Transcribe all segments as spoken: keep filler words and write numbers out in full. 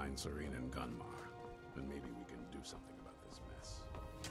find Serene and Gunmar. Then maybe we can do something about this mess.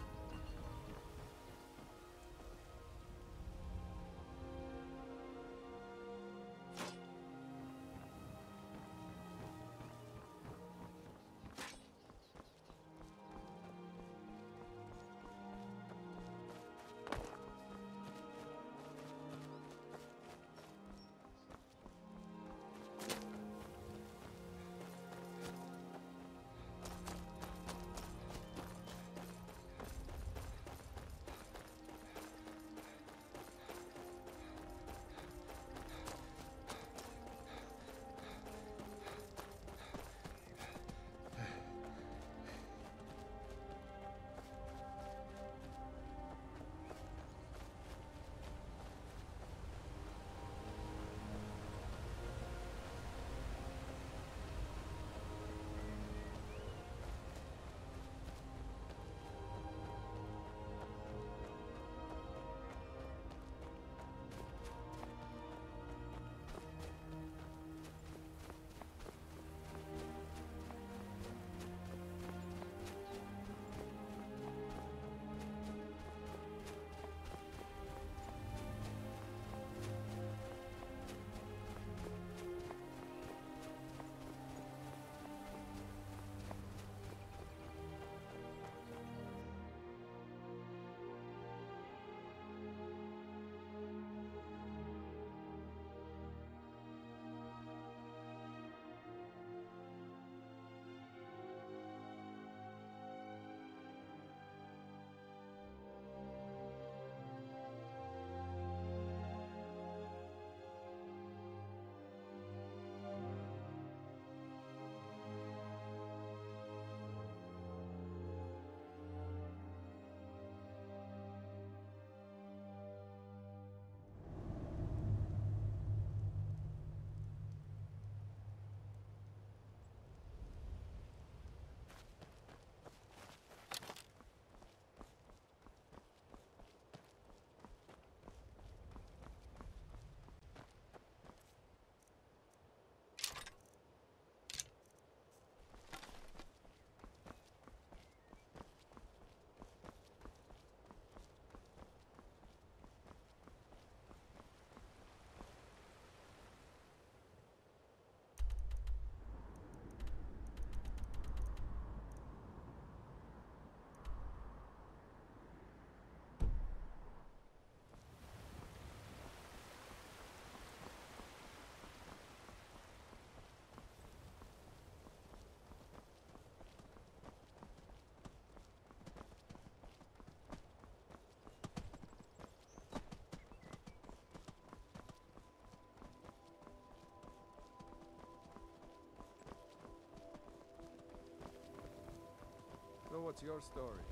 So what's your story?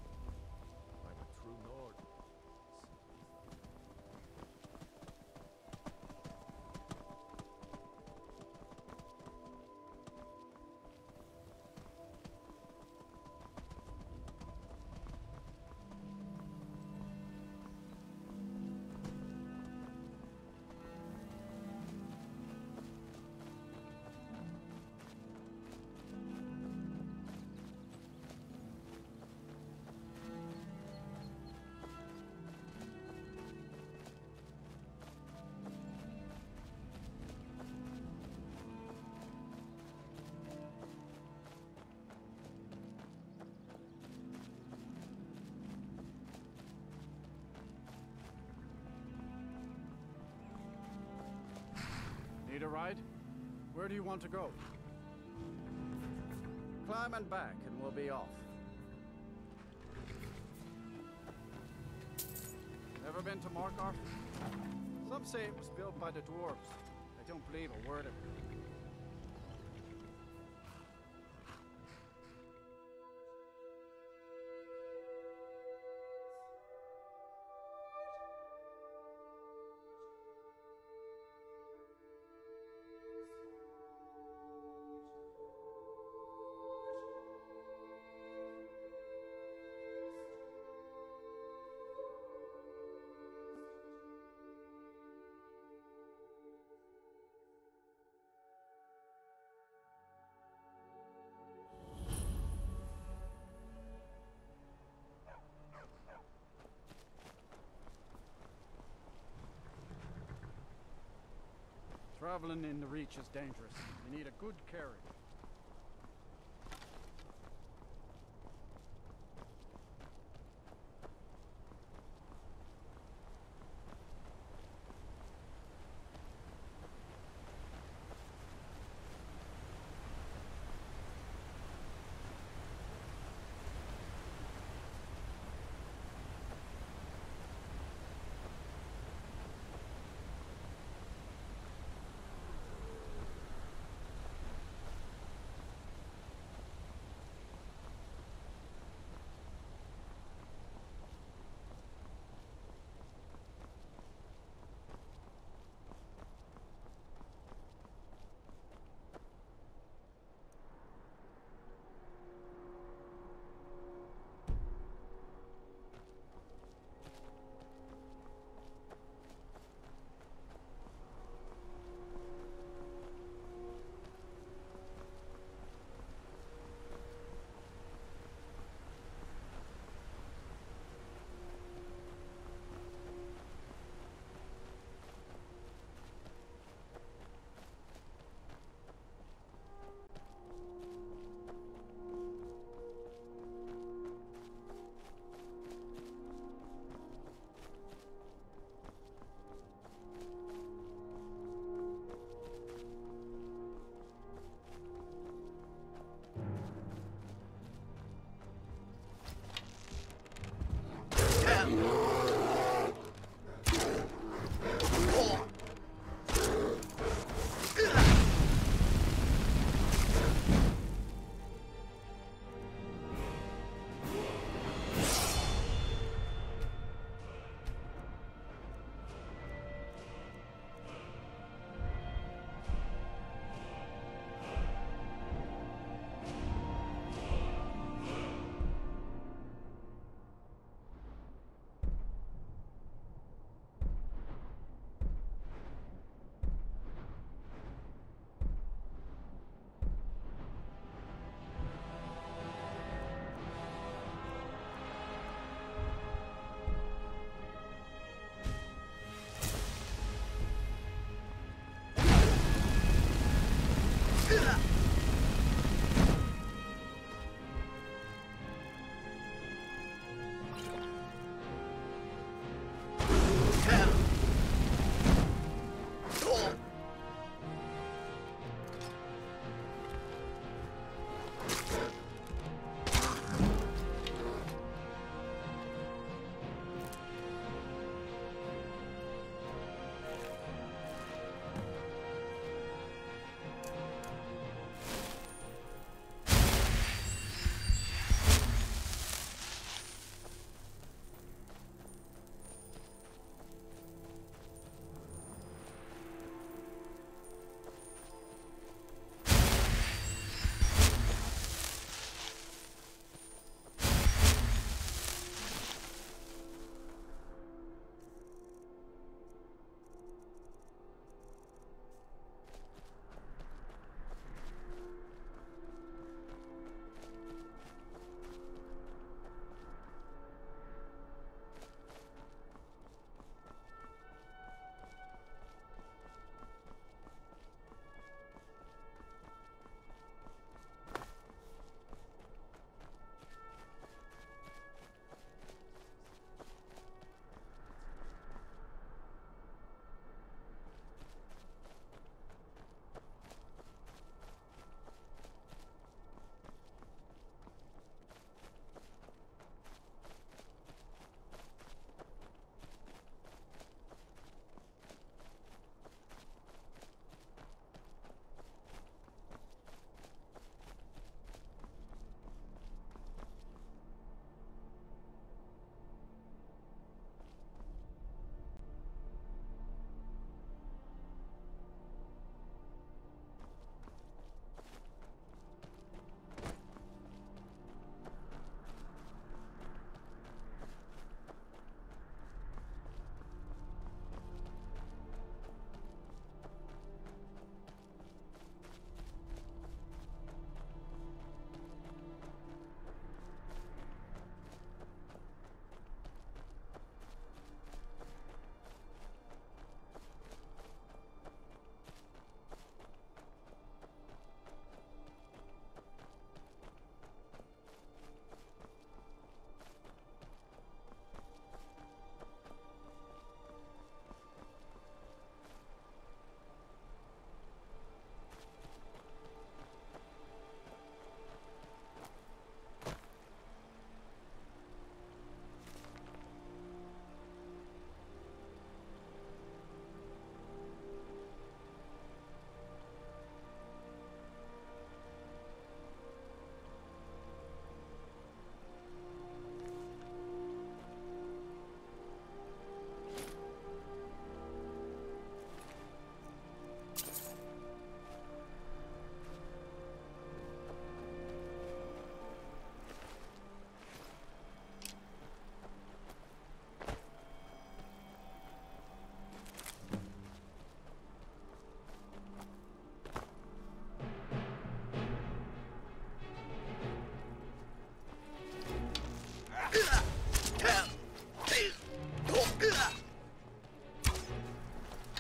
I'm a true Nord. Need a ride? Where do you want to go? Climb and back and we'll be off. Never been to Markarth? Some say it was built by the dwarves. I don't believe a word of it. Traveling in the Reach is dangerous. You need a good carriage.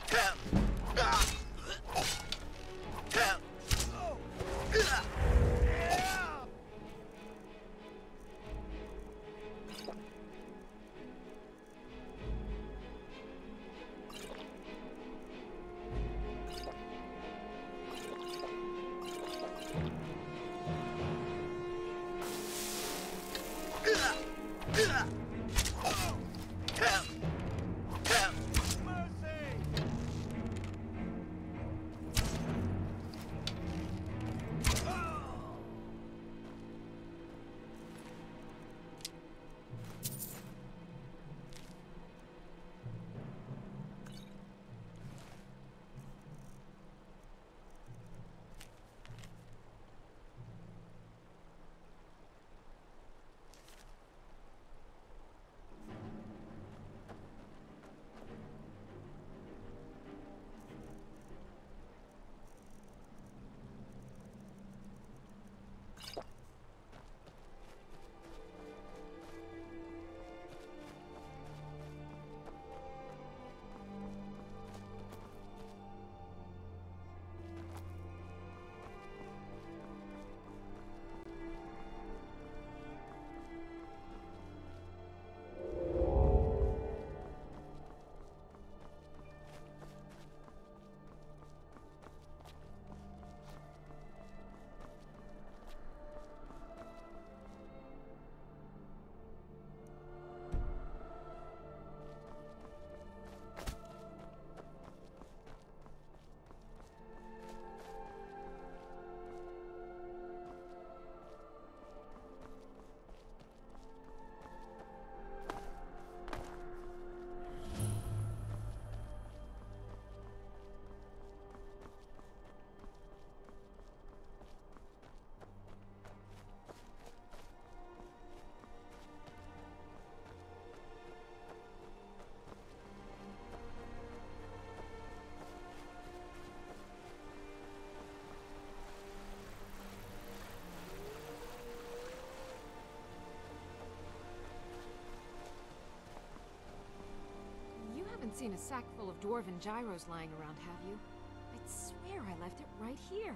Seen a sack full of dwarven gyros lying around, have you? I'd swear I left it right here.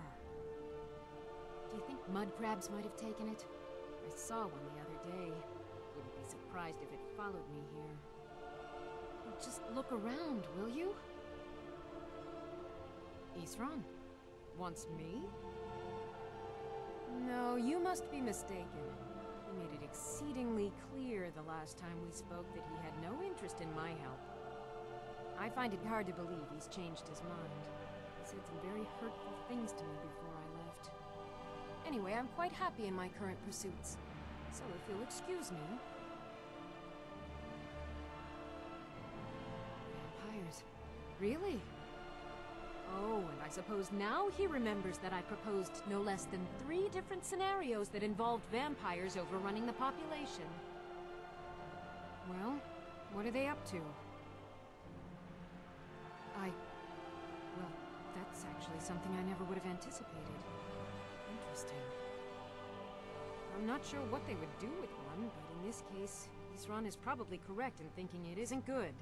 Do you think mud crabs might have taken it? I saw one the other day. Wouldn't be surprised if it followed me here. Well, just look around, will you? Isran? Wants me? No, you must be mistaken. He made it exceedingly clear the last time we spoke that he had no interest in my help. I find it hard to believe he's changed his mind. He said some very hurtful things to me before I left. Anyway, I'm quite happy in my current pursuits. So if you'll excuse me... Vampires. Really? Oh, and I suppose now he remembers that I proposed no less than three different scenarios that involved vampires overrunning the population. Well, what are they up to? I... well, that's actually something I never would have anticipated. Interesting. I'm not sure what they would do with one, but in this case, Isran is probably correct in thinking it isn't good.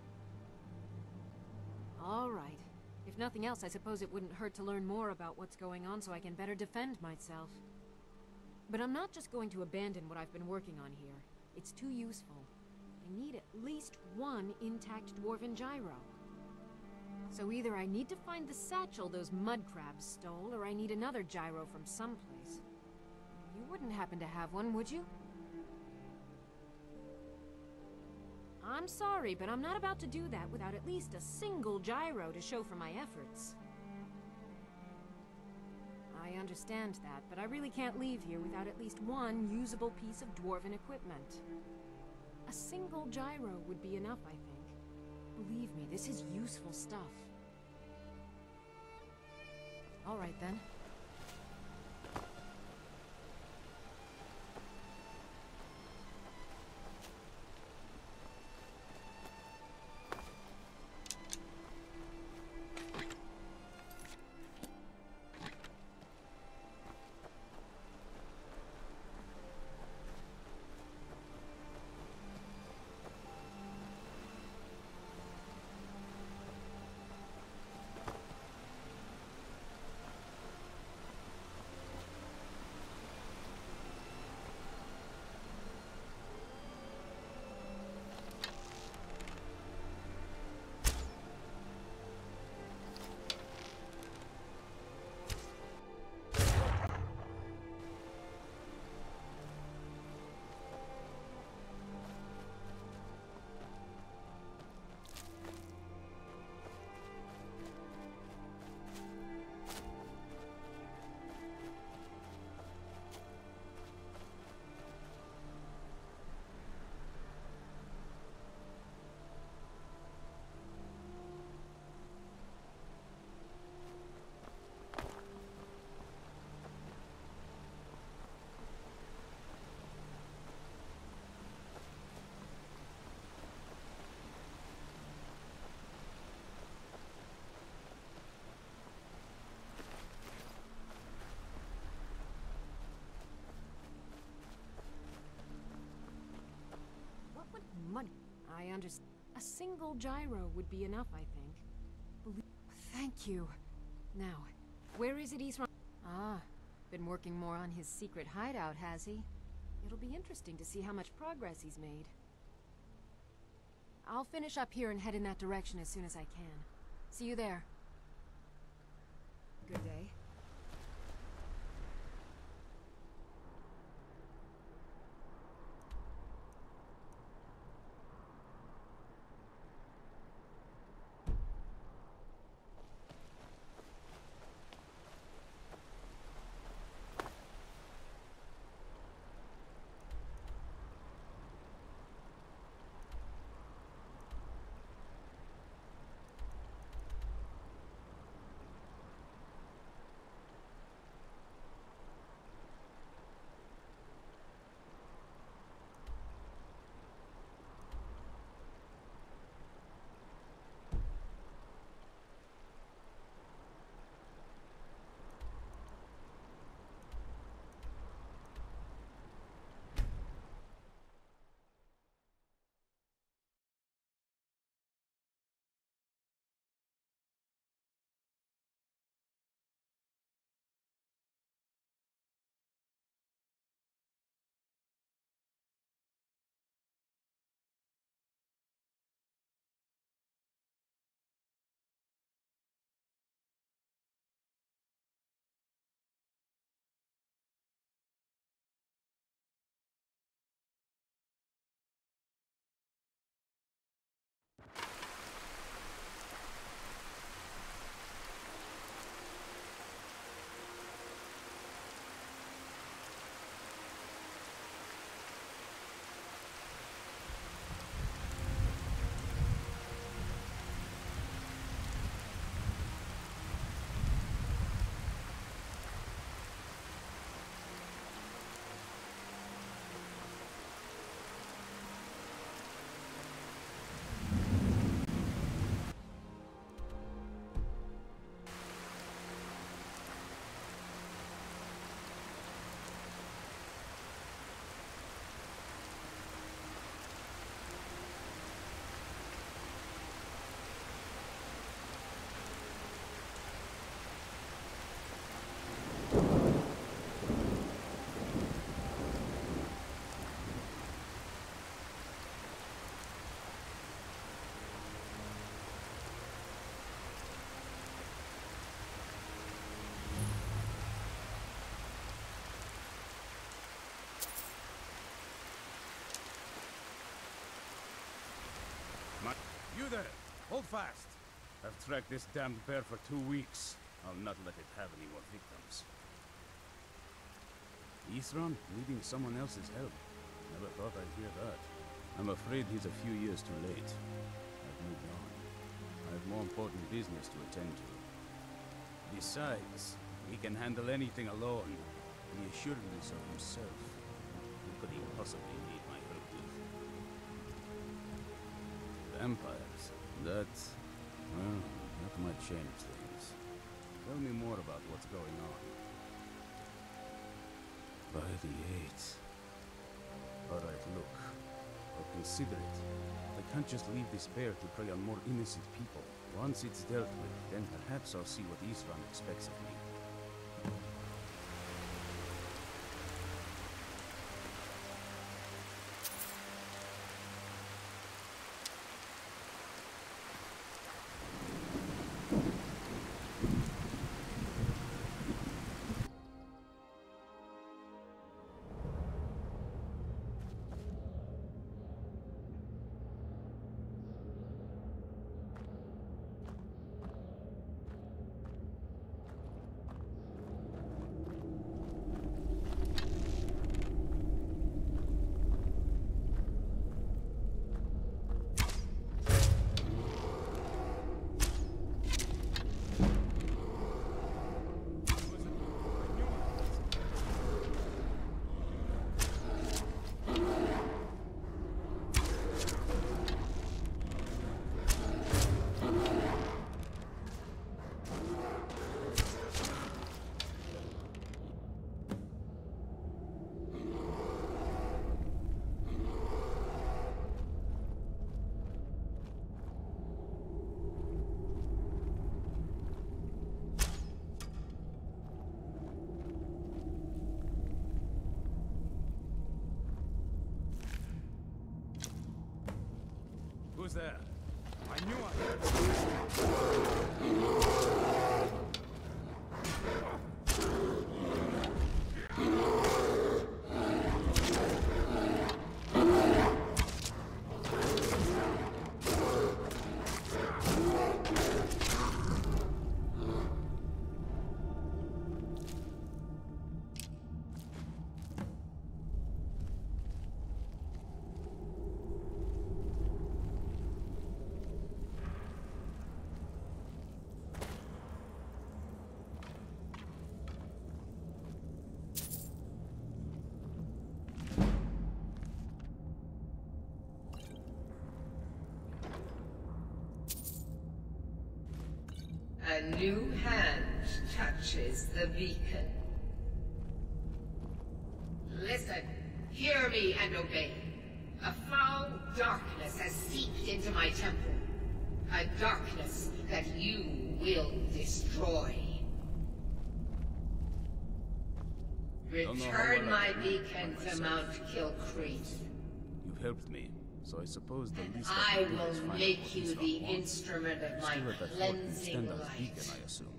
All right. If nothing else, I suppose it wouldn't hurt to learn more about what's going on so I can better defend myself. But I'm not just going to abandon what I've been working on here. It's too useful. I need at least one intact dwarven gyro. So either I need to find the satchel those mud crabs stole, or I need another gyro from someplace. You wouldn't happen to have one, would you? I'm sorry, but I'm not about to do that without at least a single gyro to show for my efforts. I understand that, but I really can't leave here without at least one usable piece of dwarven equipment. A single gyro would be enough, I think. Believe me, this is useful stuff. All right, then. understand. A single gyro would be enough, I think. Belie- Thank you. Now, where is it he's from? Ah, been working more on his secret hideout, has he? It'll be interesting to see how much progress he's made. I'll finish up here and head in that direction as soon as I can. See you there. Good day. You there! Hold fast! I've tracked this damned bear for two weeks. I'll not let it have any more victims. Isran needing someone else's help. Never thought I'd hear that. I'm afraid he's a few years too late. I've moved on. I have more important business to attend to. Besides, he can handle anything alone. He assured me so himself. What could he possibly need my help with? Vampires. That... well, that might change things. Tell me more about what's going on. By the eight. Alright, look. I'll consider it. I can't just leave this bear to prey on more innocent people. Once it's dealt with, then perhaps I'll see what Isran expects of me. there. I knew I had A new hand touches the beacon. Listen, hear me and obey. A foul darkness has seeped into my temple. A darkness that you will destroy. Return my beacon to Mount Kilcreath. You've helped me, so I suppose the least I I can do will is find out make what you Isra the wants. instrument of my Still at that Fort cleansing Stendar's beacon, light. I assume.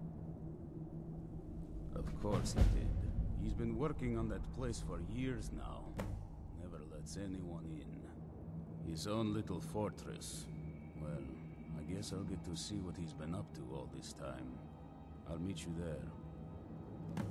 Of course he did. He's been working on that place for years now. Never lets anyone in. His own little fortress. Well, I guess I'll get to see what he's been up to all this time. I'll meet you there.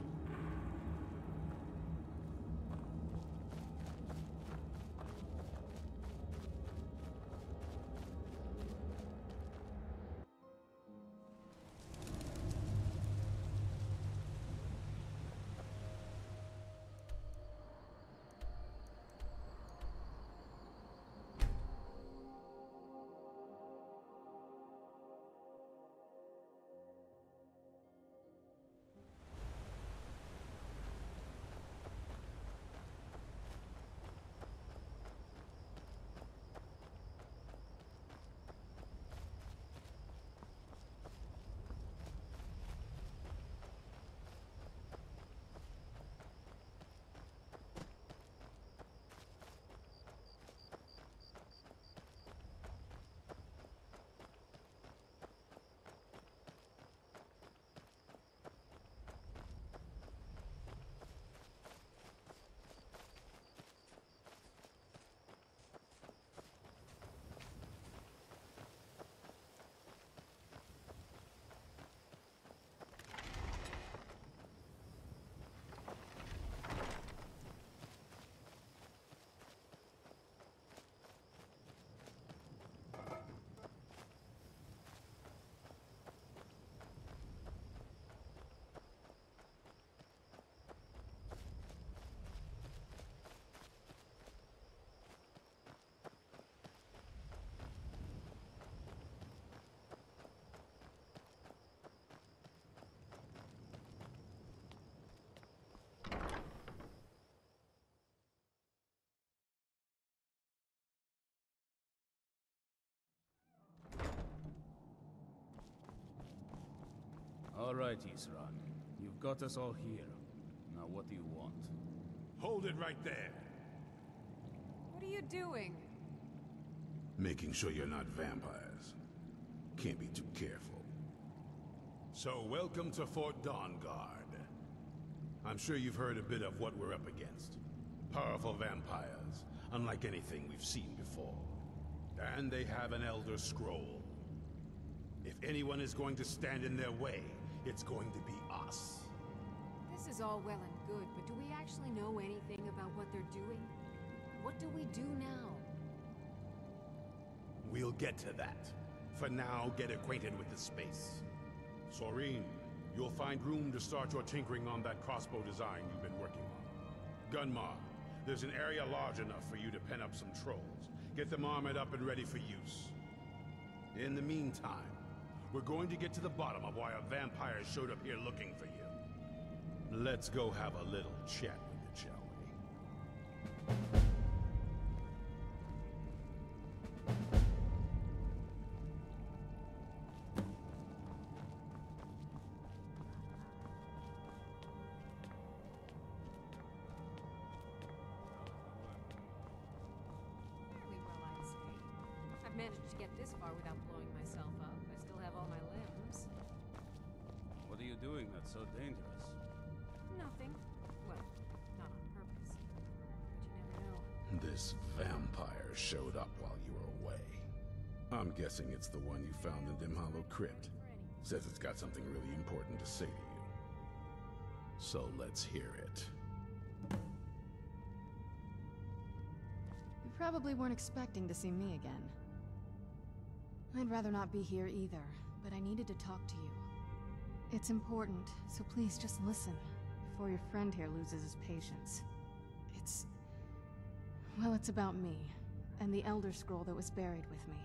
All right, Isran. You've got us all here. Now what do you want? Hold it right there. What are you doing? Making sure you're not vampires. Can't be too careful. So, welcome to Fort Dawnguard. I'm sure you've heard a bit of what we're up against. Powerful vampires, unlike anything we've seen before. And they have an Elder Scroll. If anyone is going to stand in their way, it's going to be us. This is all well and good, but do we actually know anything about what they're doing? What do we do now? We'll get to that. For now, get acquainted with the space. Soreen, you'll find room to start your tinkering on that crossbow design you've been working on. Gunmar, there's an area large enough for you to pen up some trolls. Get them armored up and ready for use. In the meantime, we're going to get to the bottom of why a vampire showed up here looking for you. Let's go have a little chat with it, shall we? Fairly well, I'd say. managed to get this far without blowing myself up. I still have all my limbs. What are you doing that's so dangerous? Nothing. Well, not on purpose. But you never know. This vampire showed up while you were away. I'm guessing it's the one you found in Dim Hollow Crypt. Says it's got something really important to say to you. So let's hear it. You probably weren't expecting to see me again. I'd rather not be here either, but I needed to talk to you. It's important, so please just listen, before your friend here loses his patience. It's... well, it's about me, and the Elder Scroll that was buried with me.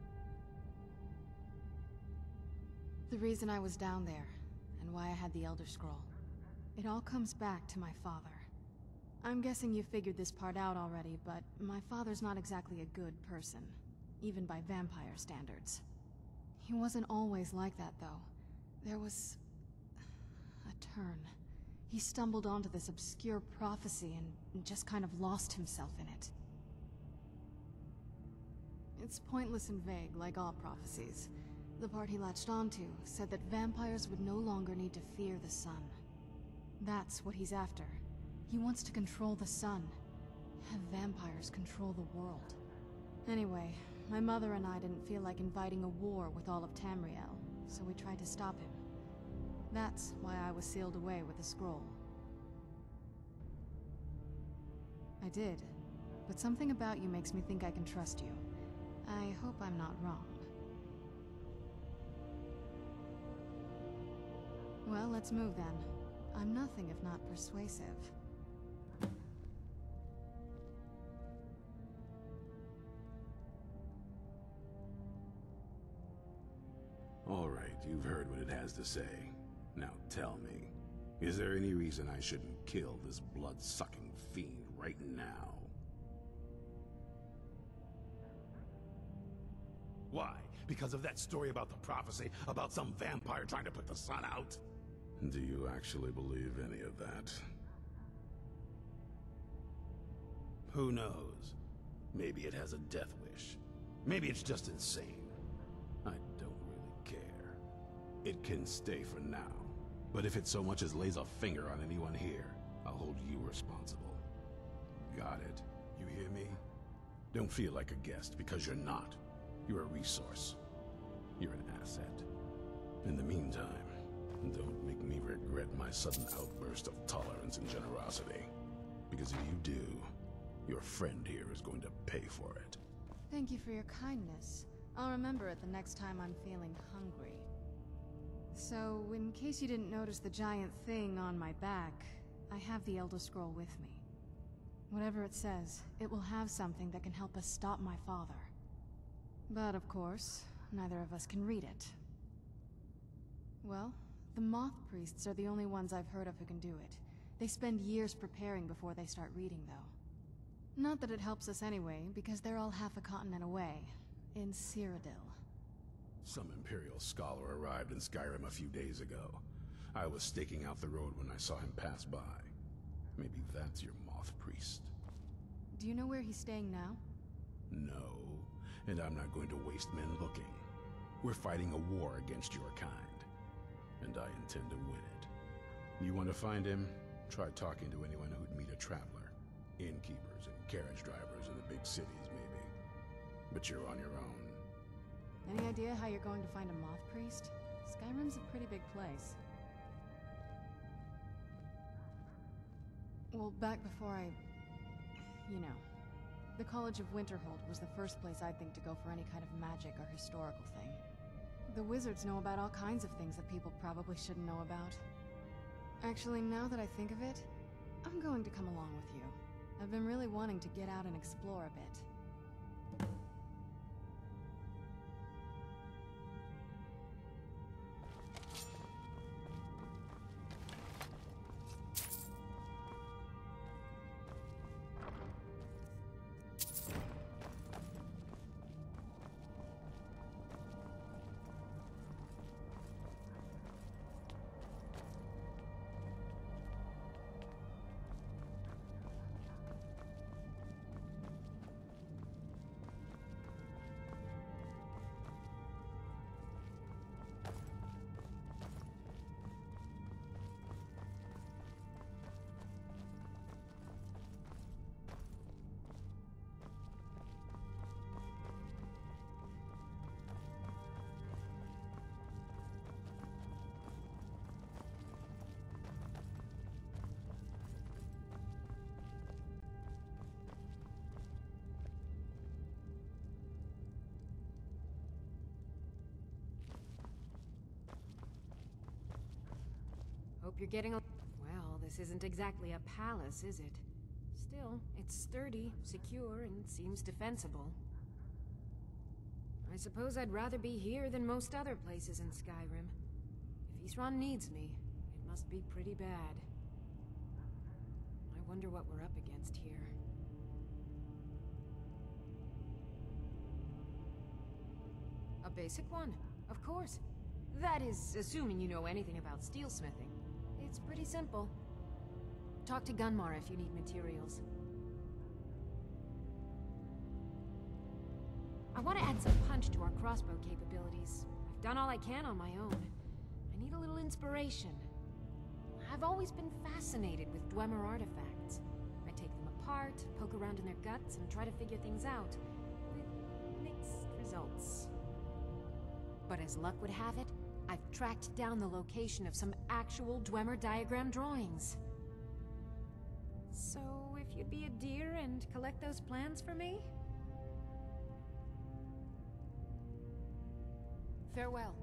The reason I was down there, and why I had the Elder Scroll. It all comes back to my father. I'm guessing you figured this part out already, but my father's not exactly a good person, even by vampire standards. He wasn't always like that, though. There was... a turn. He stumbled onto this obscure prophecy and just kind of lost himself in it. It's pointless and vague, like all prophecies. The part he latched onto said that vampires would no longer need to fear the sun. That's what he's after. He wants to control the sun. Have vampires control the world. Anyway, my mother and I didn't feel like inviting a war with all of Tamriel, so we tried to stop him. That's why I was sealed away with the scroll. I did, but something about you makes me think I can trust you. I hope I'm not wrong. Well, let's move then. I'm nothing if not persuasive. All right, you've heard what it has to say. Now tell me, is there any reason I shouldn't kill this blood-sucking fiend right now? Why? Because of that story about the prophecy, about some vampire trying to put the sun out? Do you actually believe any of that? Who knows? Maybe it has a death wish. Maybe it's just insane. I don't really care. It can stay for now. But if it so much as lays a finger on anyone here, I'll hold you responsible. Got it? You hear me? Don't feel like a guest, because you're not. You're a resource. You're an asset. In the meantime, don't make me regret my sudden outburst of tolerance and generosity. Because if you do, your friend here is going to pay for it. Thank you for your kindness. I'll remember it the next time I'm feeling hungry. So, in case you didn't notice the giant thing on my back, I have the Elder Scroll with me. Whatever it says, it will have something that can help us stop my father. But of course, neither of us can read it. Well, the Moth Priests are the only ones I've heard of who can do it. They spend years preparing before they start reading, though. Not that it helps us anyway, because they're all half a continent away, in Cyrodiil. Some Imperial scholar arrived in Skyrim a few days ago. I was staking out the road when I saw him pass by. Maybe that's your Moth Priest. Do you know where he's staying now? No, and I'm not going to waste men looking. We're fighting a war against your kind, and I intend to win it. You want to find him? Try talking to anyone who'd meet a traveler. Innkeepers and carriage drivers in the big cities, maybe. But you're on your own. Any idea how you're going to find a Moth Priest? Skyrim's a pretty big place. Well, back before I... you know. The College of Winterhold was the first place I'd think to go for any kind of magic or historical thing. The wizards know about all kinds of things that people probably shouldn't know about. Actually, now that I think of it, I'm going to come along with you. I've been really wanting to get out and explore a bit. you're getting a... Well, this isn't exactly a palace, is it? Still, it's sturdy, secure, and seems defensible. I suppose I'd rather be here than most other places in Skyrim. If Isran needs me, it must be pretty bad. I wonder what we're up against here. A basic one, of course. That is, assuming you know anything about steelsmithing. It's pretty simple. Talk to Gunmar if you need materials. I want to add some punch to our crossbow capabilities. I've done all I can on my own. I need a little inspiration. I've always been fascinated with Dwemer artifacts. I take them apart, poke around in their guts, and try to figure things out. With mixed results. But as luck would have it, I've tracked down the location of some actual Dwemer diagram drawings. So, if you'd be a dear and collect those plans for me? Farewell.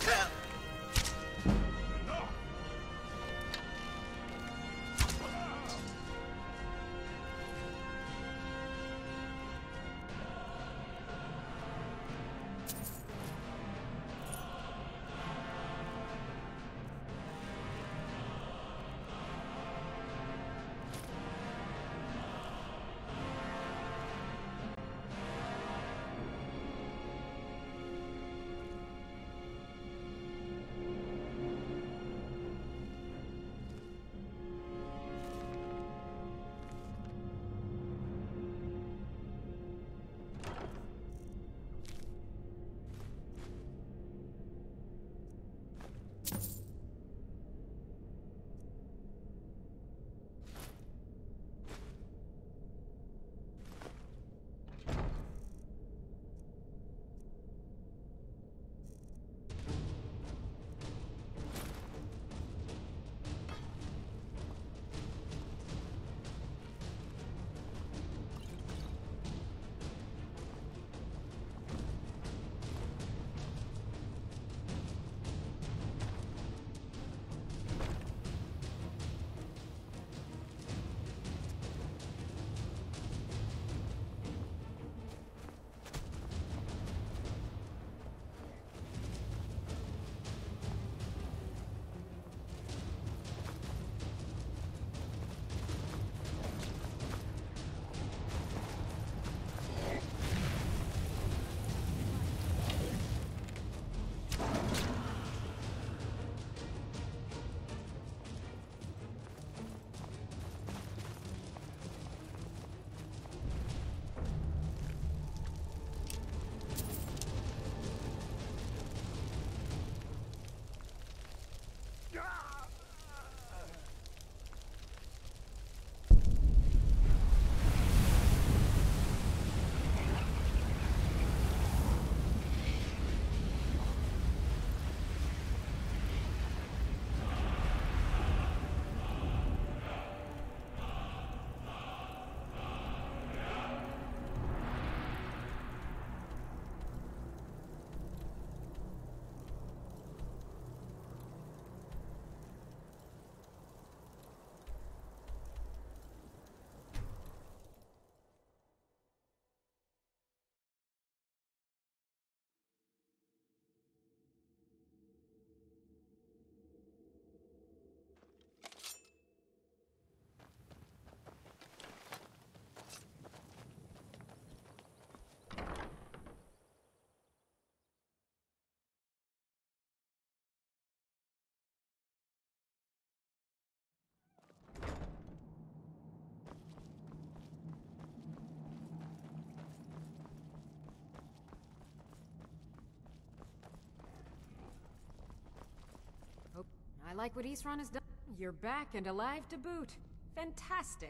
I like what Isran has done. You're back and alive to boot. Fantastic.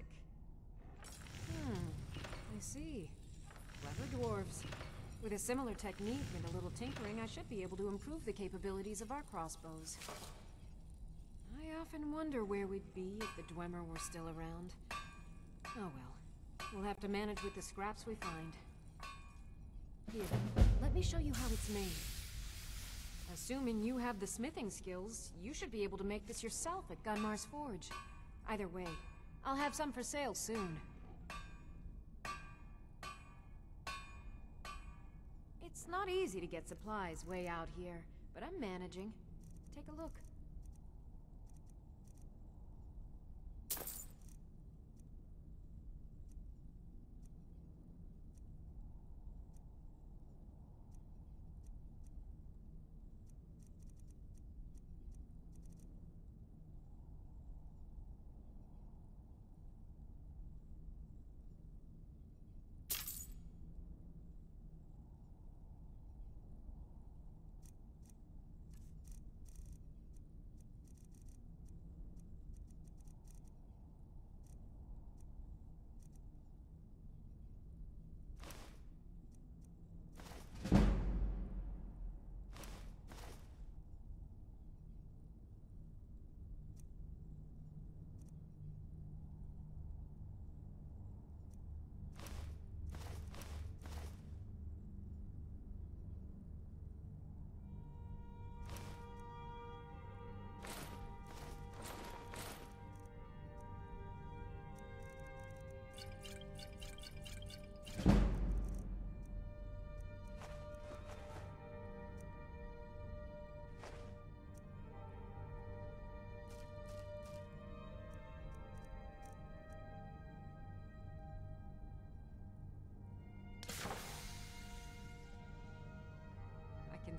Hmm, I see. Clever dwarves. With a similar technique and a little tinkering, I should be able to improve the capabilities of our crossbows. I often wonder where we'd be if the Dwemer were still around. Oh well. We'll have to manage with the scraps we find. Here, let me show you how it's made. Assuming you have the smithing skills, you should be able to make this yourself at Gunmar's Forge. Either way, I'll have some for sale soon. It's not easy to get supplies way out here, but I'm managing. Take a look.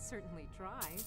certainly tries.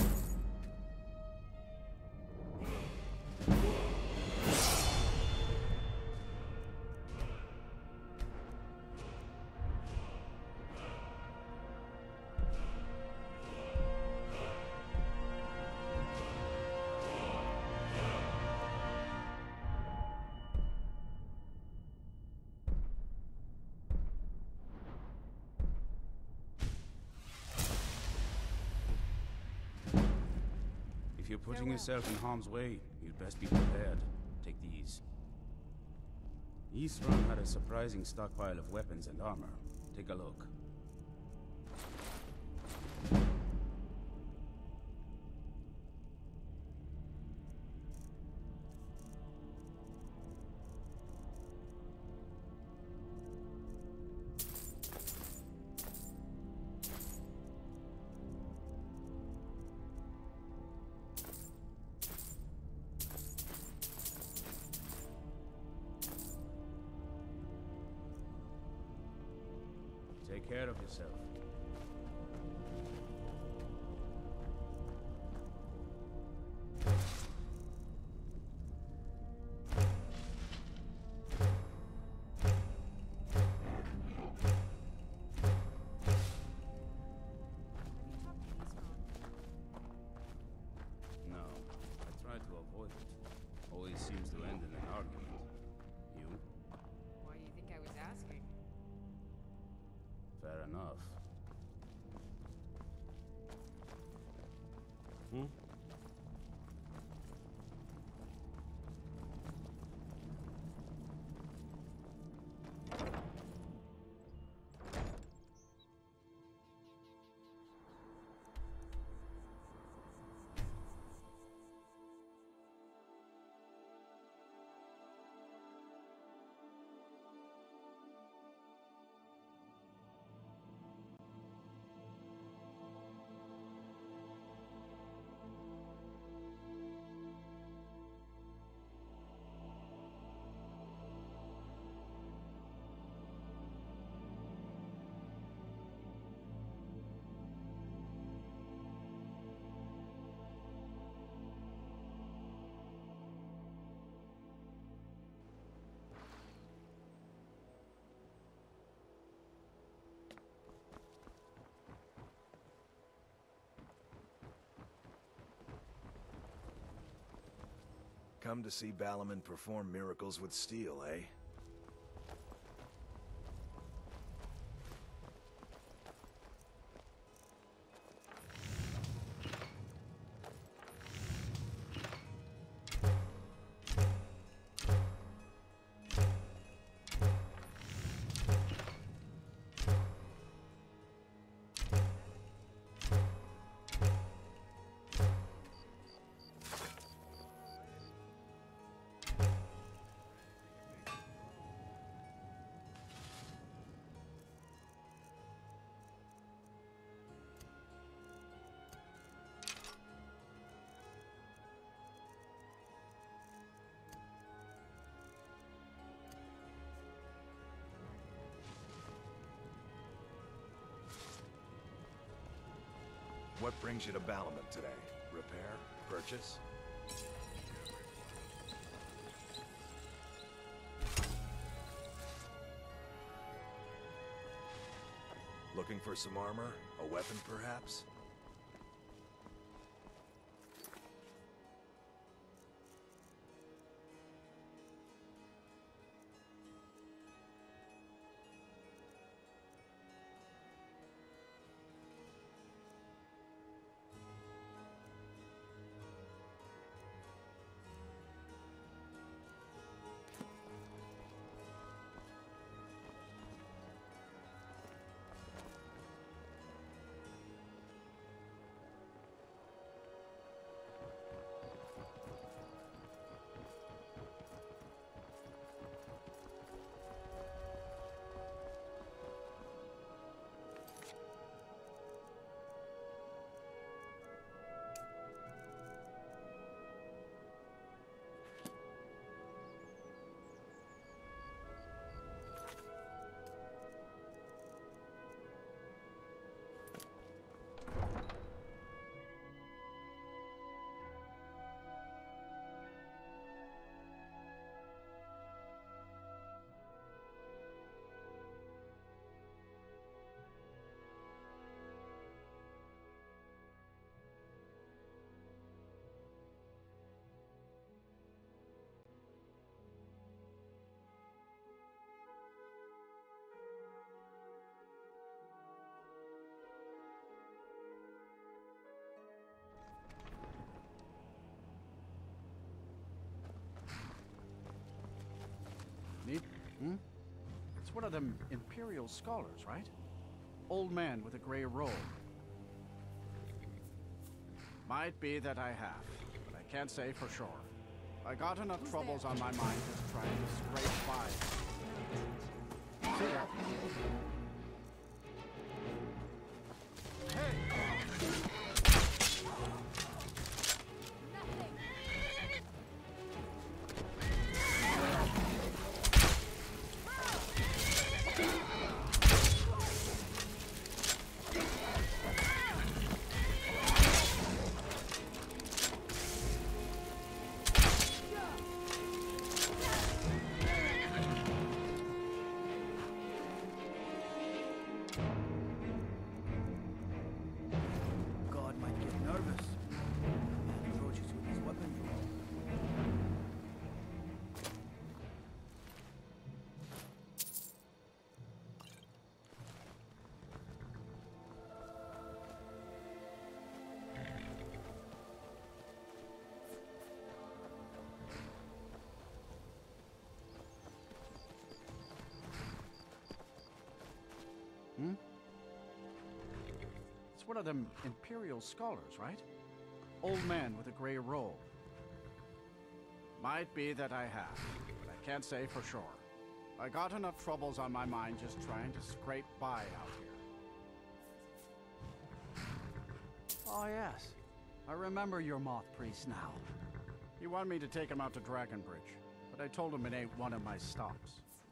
If you're putting Farewell. yourself in harm's way, you'd best be prepared. Take these. Eastrun had a surprising stockpile of weapons and armor. Take a look. Take care of yourself. No, I try to avoid it. Always seems to end in an argument. You? Why do you think I was asking? Fair enough. Hmm? Come to see Balaman perform miracles with steel, eh? What brings you to Balaman today? Repair? Purchase? Looking for some armor? A weapon, perhaps? Hmm? It's one of them Imperial scholars, right? Old man with a gray robe. Might be that I have, but I can't say for sure. I got enough Who's troubles there? on my mind just trying to scrape by. See ya. God might get nervous. Man approaches with his weapon drawn. Hmm? It's one of them Imperial scholars, right? Old man with a gray robe. Might be that I have, but I can't say for sure. I got enough troubles on my mind just trying to scrape by out here. Oh yes, I remember your Moth Priest now. He wanted me to take him out to Dragonbridge, but I told him it ain't one of my stops.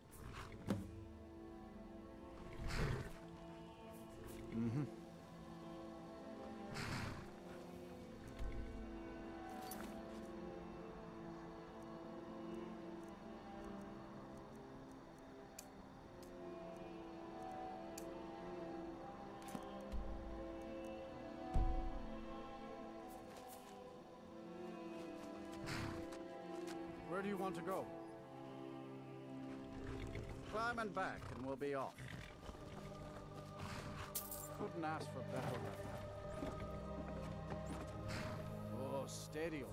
Mm-hmm. Where do you want to go? Climb and back, and we'll be off. Couldn't ask for better than that. Oh, steady.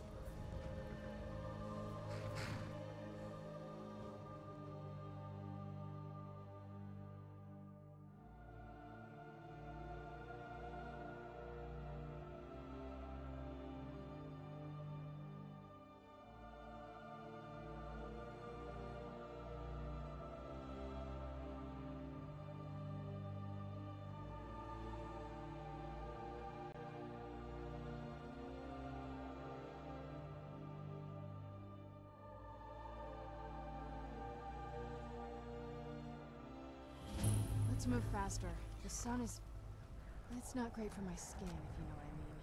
Let's move faster. The sun is... It's not great for my skin, if you know what I mean.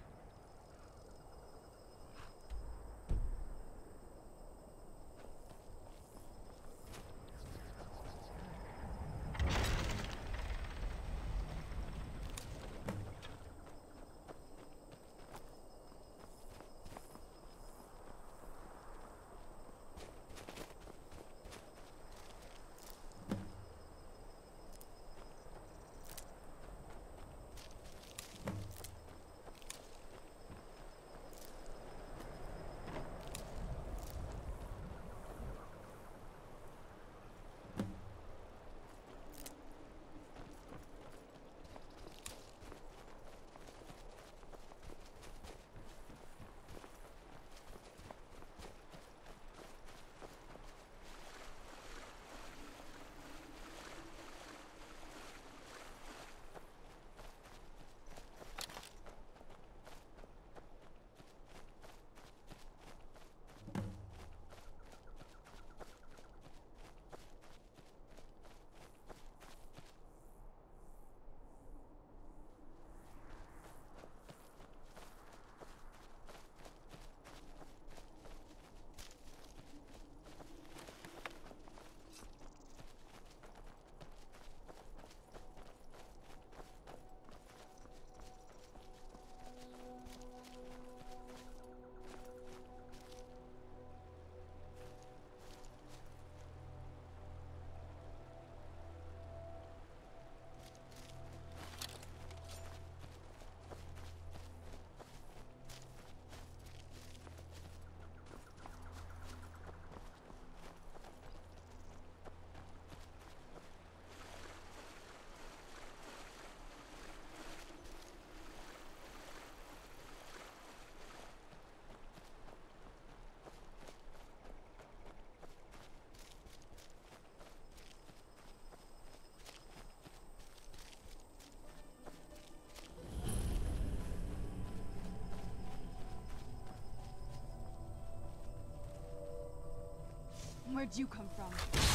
Where'd you come from?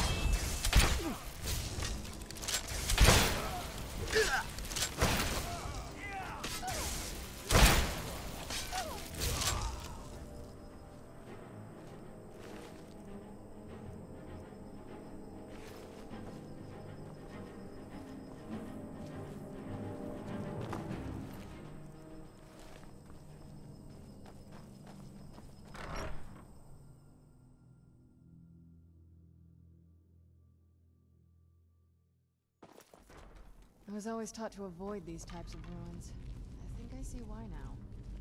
I was always taught to avoid these types of ruins. I think I see why now.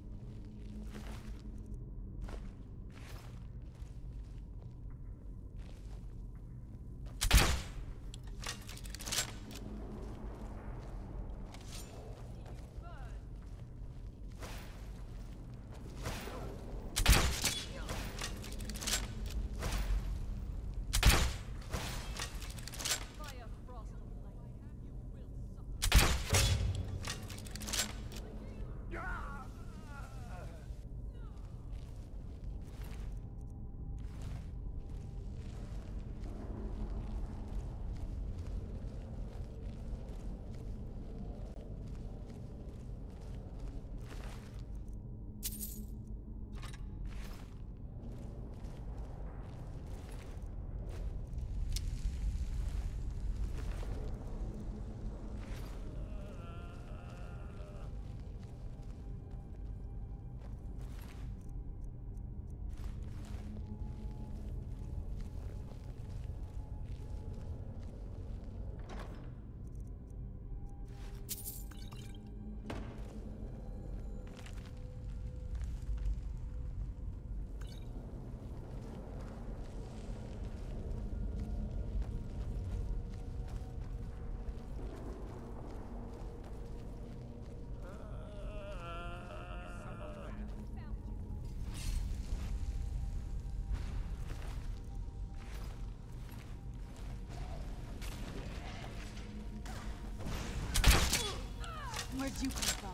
Where'd you come from?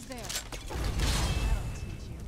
Who's there? That'll teach you.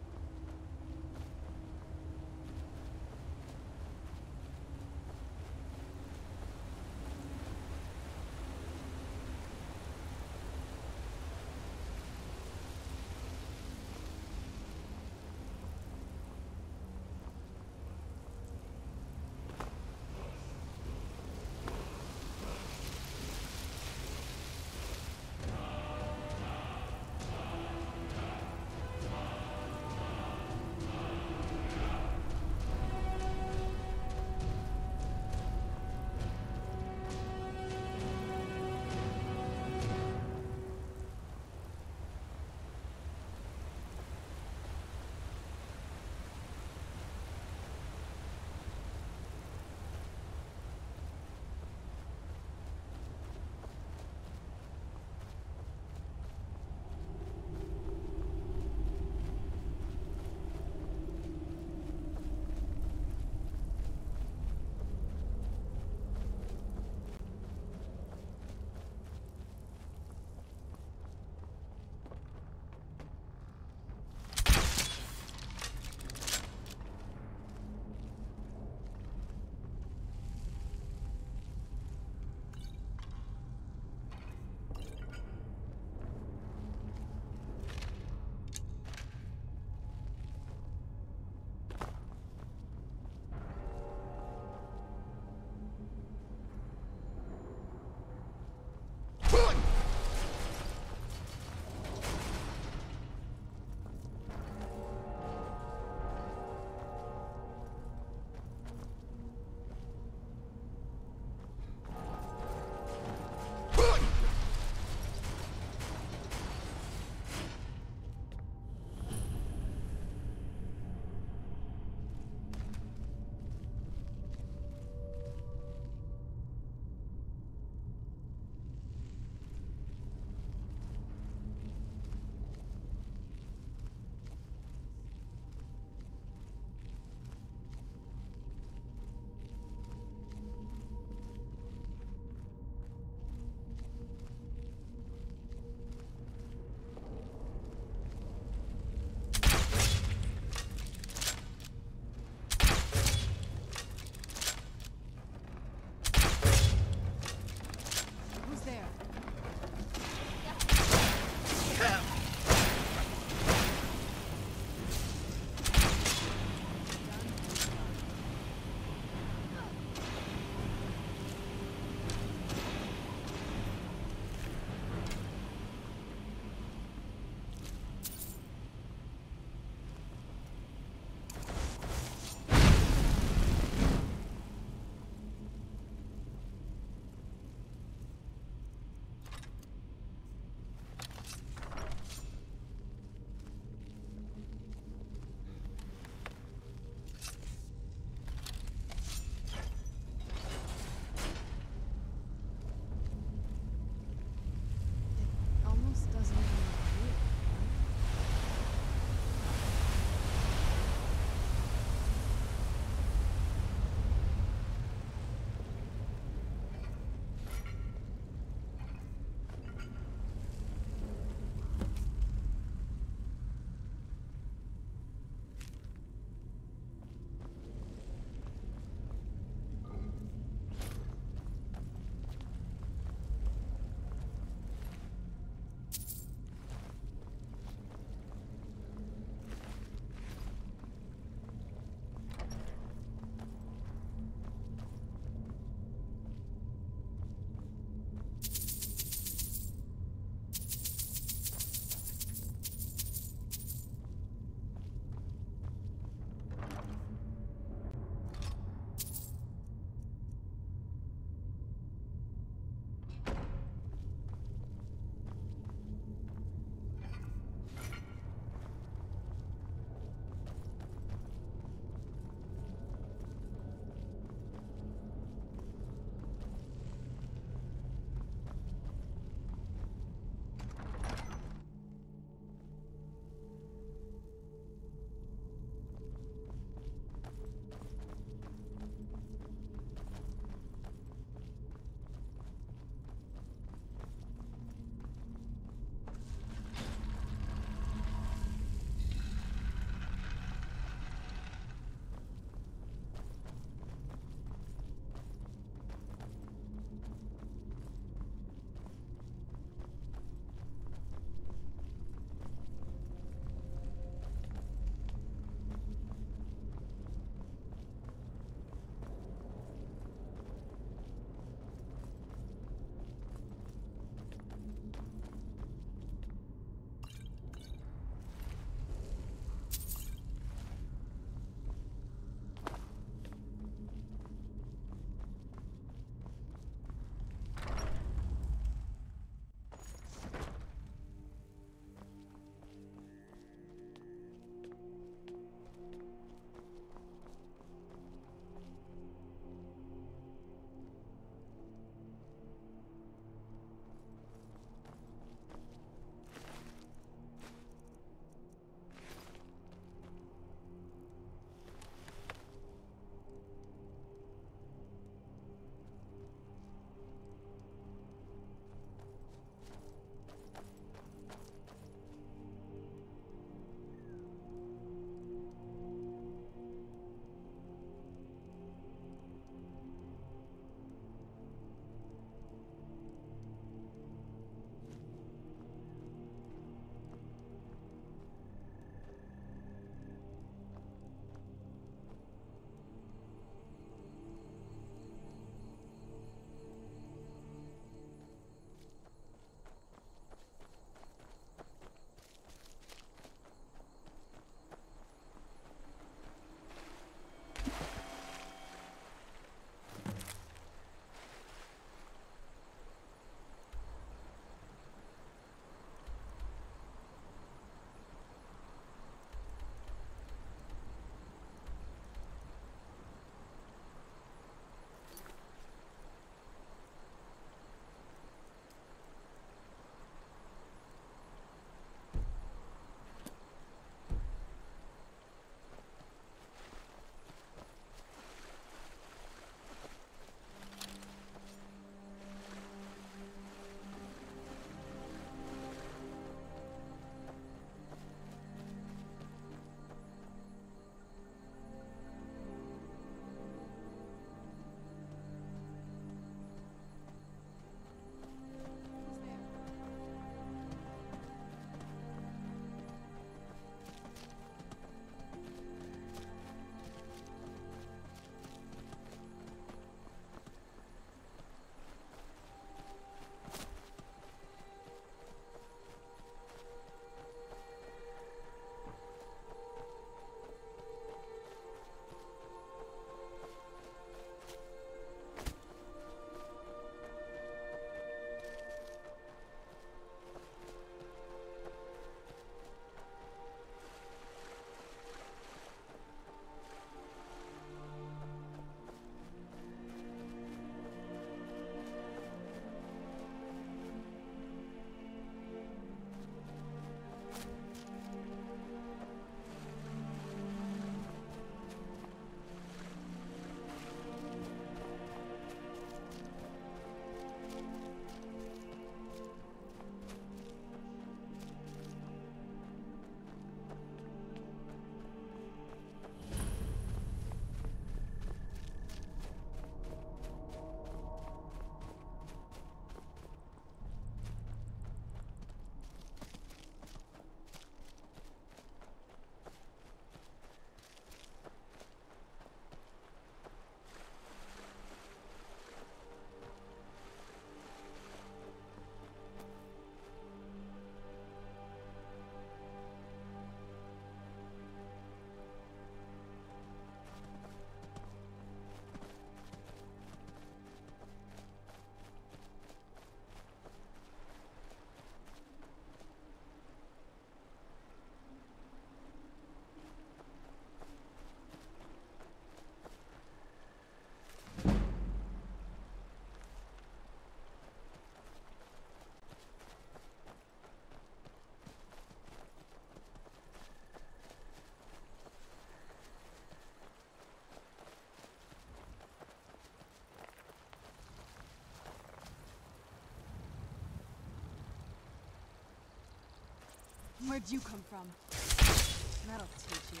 Where'd you come from? That'll teach you.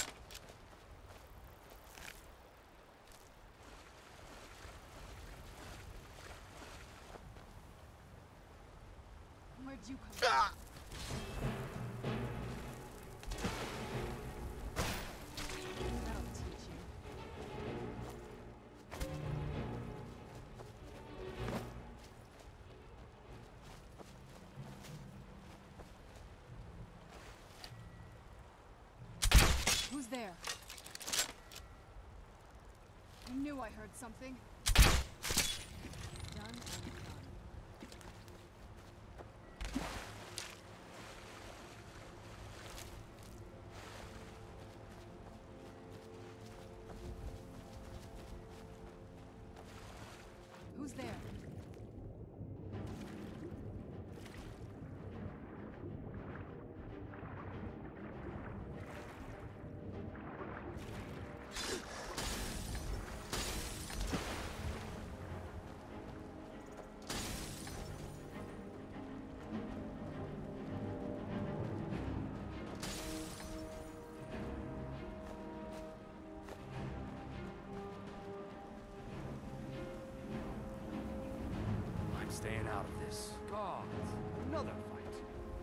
Where'd you come from? Ah! That'll teach you. Who's there? I knew I heard something. Done and done. Who's there? I'm staying out of this. God, another fight.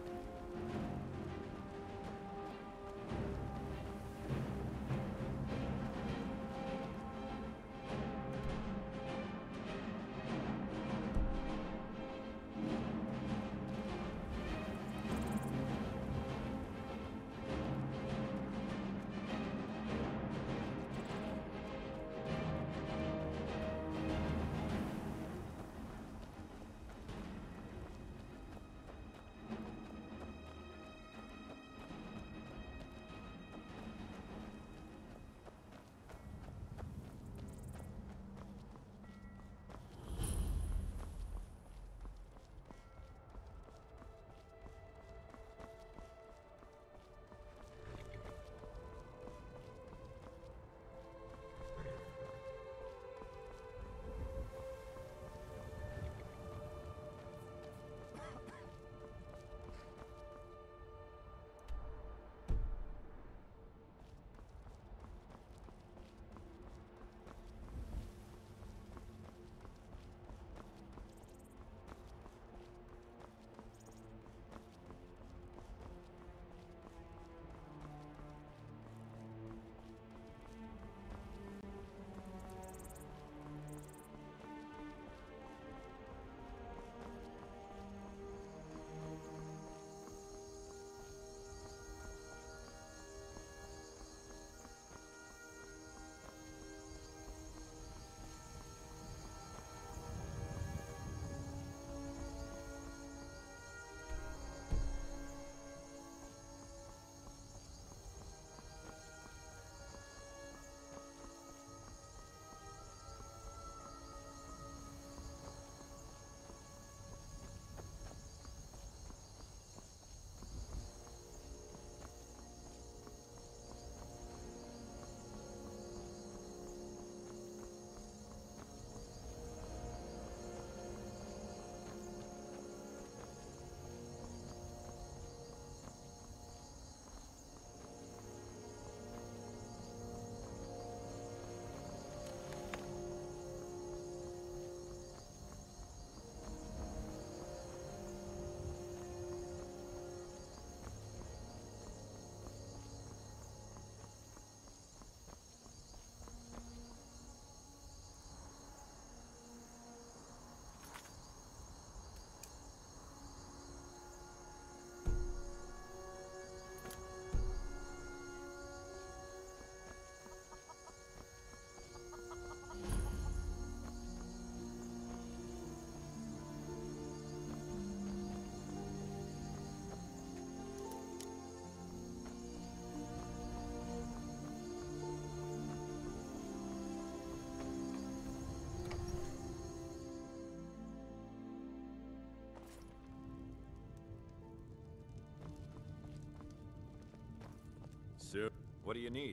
Sir, what do you need?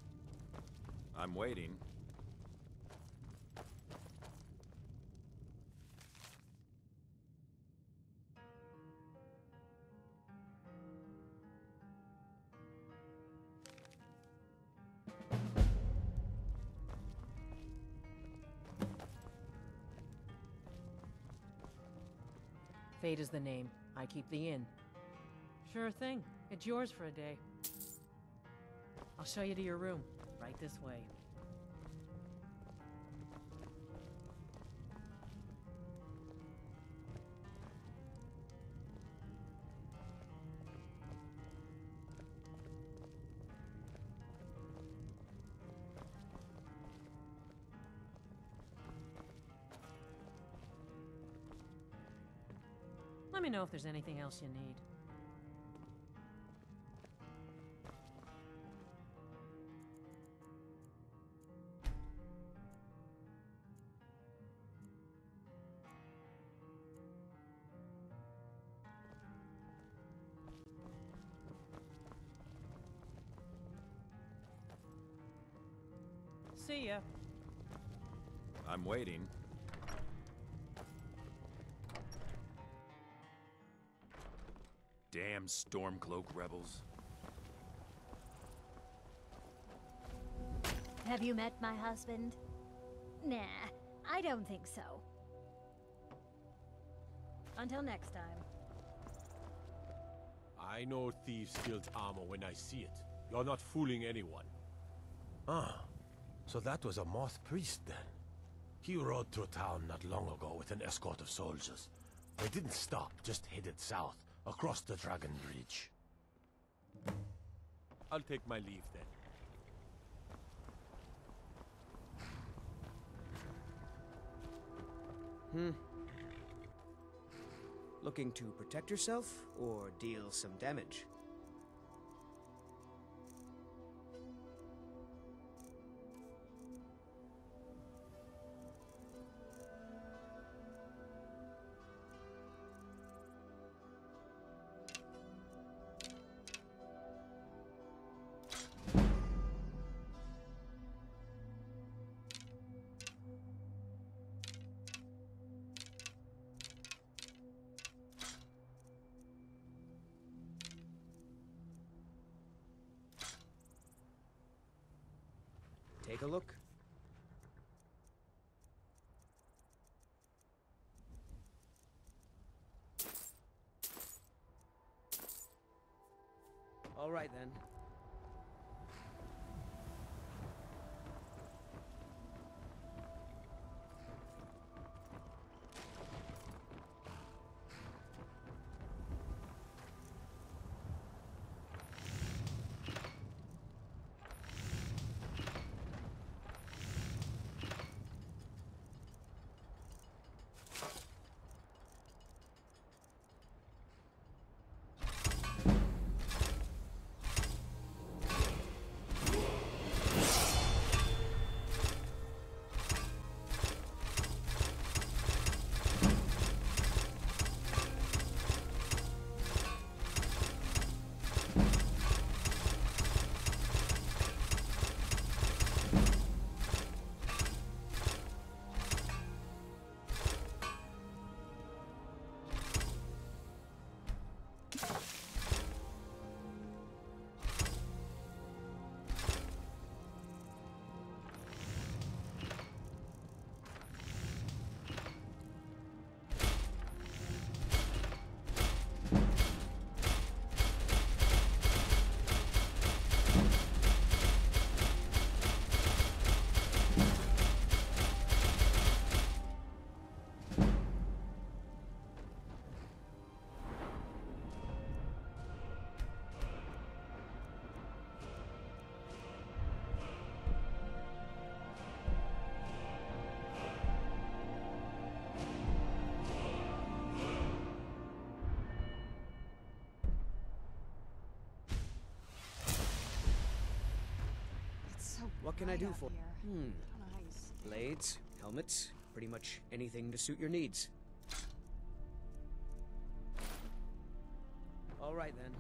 I'm waiting. Fate is the name. I keep the inn. Sure thing. It's yours for a day. I'll show you to your room. Right this way. Let me know if there's anything else you need. See ya. I'm waiting. Damn Stormcloak rebels. Have you met my husband? Nah, I don't think so. Until next time. I know Thieves Guild armor when I see it. You're not fooling anyone. Ah, so that was a Moth priest then. He rode through town not long ago with an escort of soldiers. They didn't stop, just headed south, across the Dragon Bridge. I'll take my leave then. Hmm. Looking to protect yourself, or deal some damage? Take a look. All right then. What can I do for? Hmm. Blades, helmets, pretty much anything to suit your needs. All right then.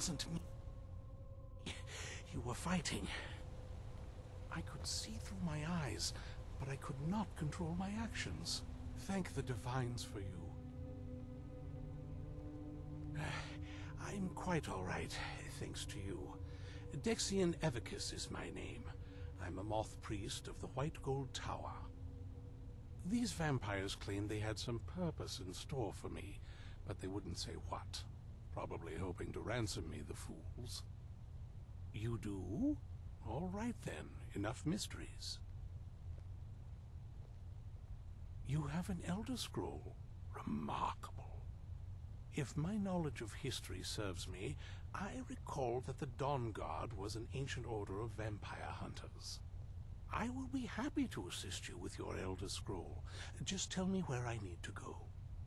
wasn't me you were fighting. I could see through my eyes, but I could not control my actions. Thank the Divines for you. I'm quite all right, thanks to you. Dexian Evicus is my name. I'm a moth priest of the White Gold Tower. These vampires claimed they had some purpose in store for me, but they wouldn't say what. Probably hoping to ransom me, the fools. You do? All right then, enough mysteries. You have an Elder Scroll. Remarkable. If my knowledge of history serves me, I recall that the Dawn Guard was an ancient order of vampire hunters. I will be happy to assist you with your Elder Scroll. Just tell me where I need to go.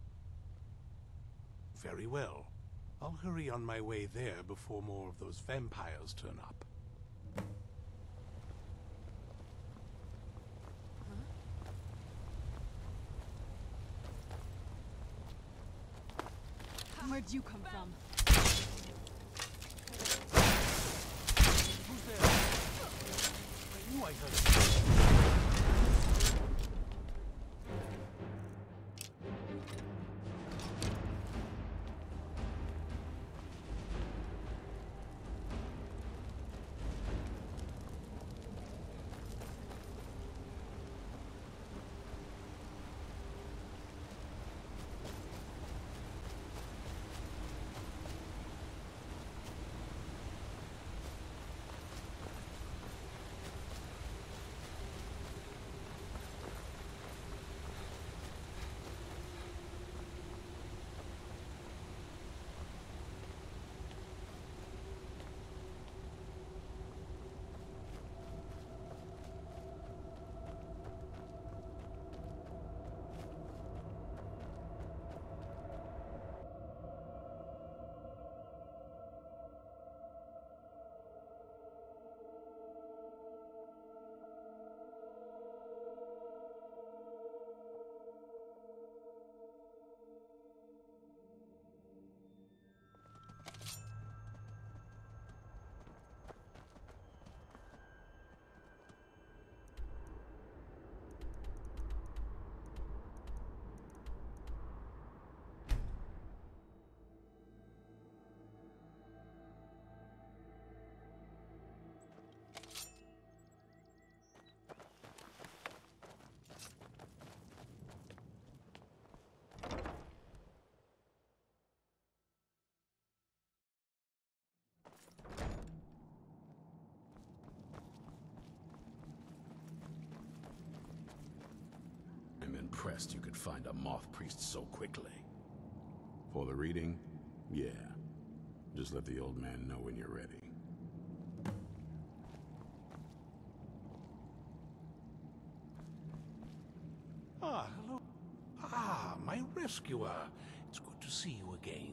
Very well. I'll hurry on my way there before more of those vampires turn up. Where'd you come from? Who's there? I knew I heard it. I'm impressed you could find a moth priest so quickly. For the reading? Yeah. Just let the old man know when you're ready. Ah, hello. Ah, my rescuer. It's good to see you again.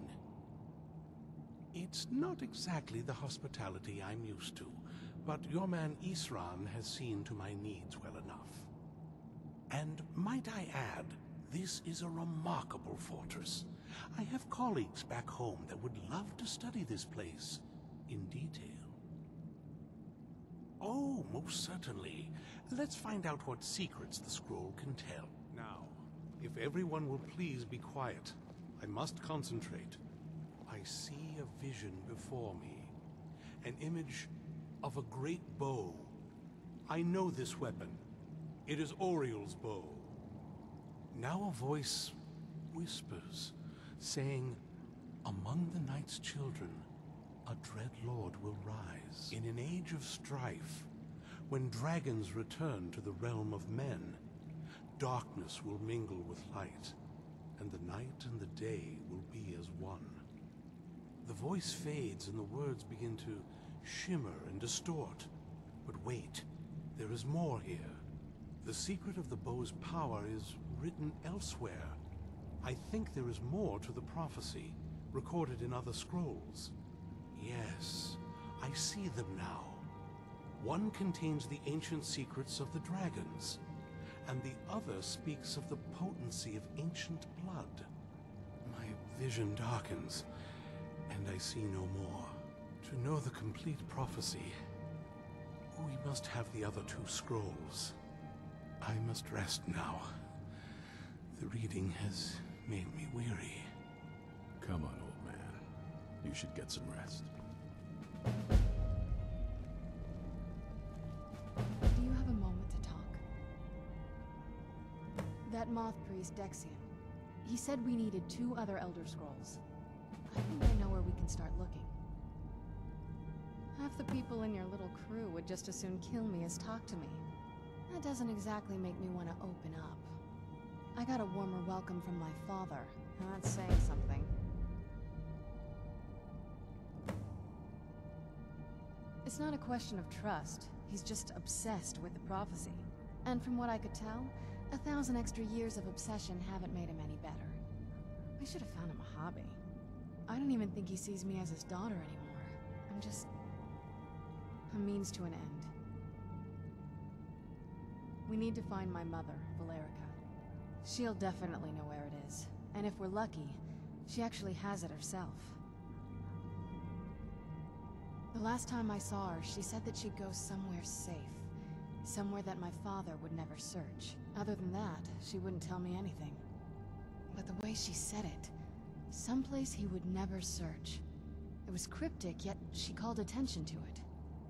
It's not exactly the hospitality I'm used to, but your man Isran has seen to my needs well enough. And might I add, this is a remarkable fortress. I have colleagues back home that would love to study this place in detail. Oh, most certainly. Let's find out what secrets the scroll can tell. Now, if everyone will please be quiet, I must concentrate. I see a vision before me, an image of a great bow. I know this weapon. It is Oriel's bow. Now a voice whispers, saying, among the night's children, a dread lord will rise. In an age of strife, when dragons return to the realm of men, darkness will mingle with light, and the night and the day will be as one. The voice fades and the words begin to shimmer and distort. But wait, there is more here. The secret of the bow's power is written elsewhere. I think there is more to the prophecy, recorded in other scrolls. Yes, I see them now. One contains the ancient secrets of the dragons, and the other speaks of the potency of ancient blood. My vision darkens, and I see no more. To know the complete prophecy, we must have the other two scrolls. I must rest now. The reading has made me weary. Come on, old man. You should get some rest. Do you have a moment to talk? That moth priest, Dexian. He said we needed two other Elder Scrolls. I think I know where we can start looking. Half the people in your little crew would just as soon kill me as talk to me. That doesn't exactly make me want to open up. I got a warmer welcome from my father, and that's saying something. It's not a question of trust. He's just obsessed with the prophecy. And from what I could tell, a thousand extra years of obsession haven't made him any better. I should have found him a hobby. I don't even think he sees me as his daughter anymore. I'm just a means to an end. We need to find my mother, Valerica. She'll definitely know where it is. And if we're lucky, she actually has it herself. The last time I saw her, she said that she'd go somewhere safe. Somewhere that my father would never search. Other than that, she wouldn't tell me anything. But the way she said it, someplace he would never search. It was cryptic, yet she called attention to it.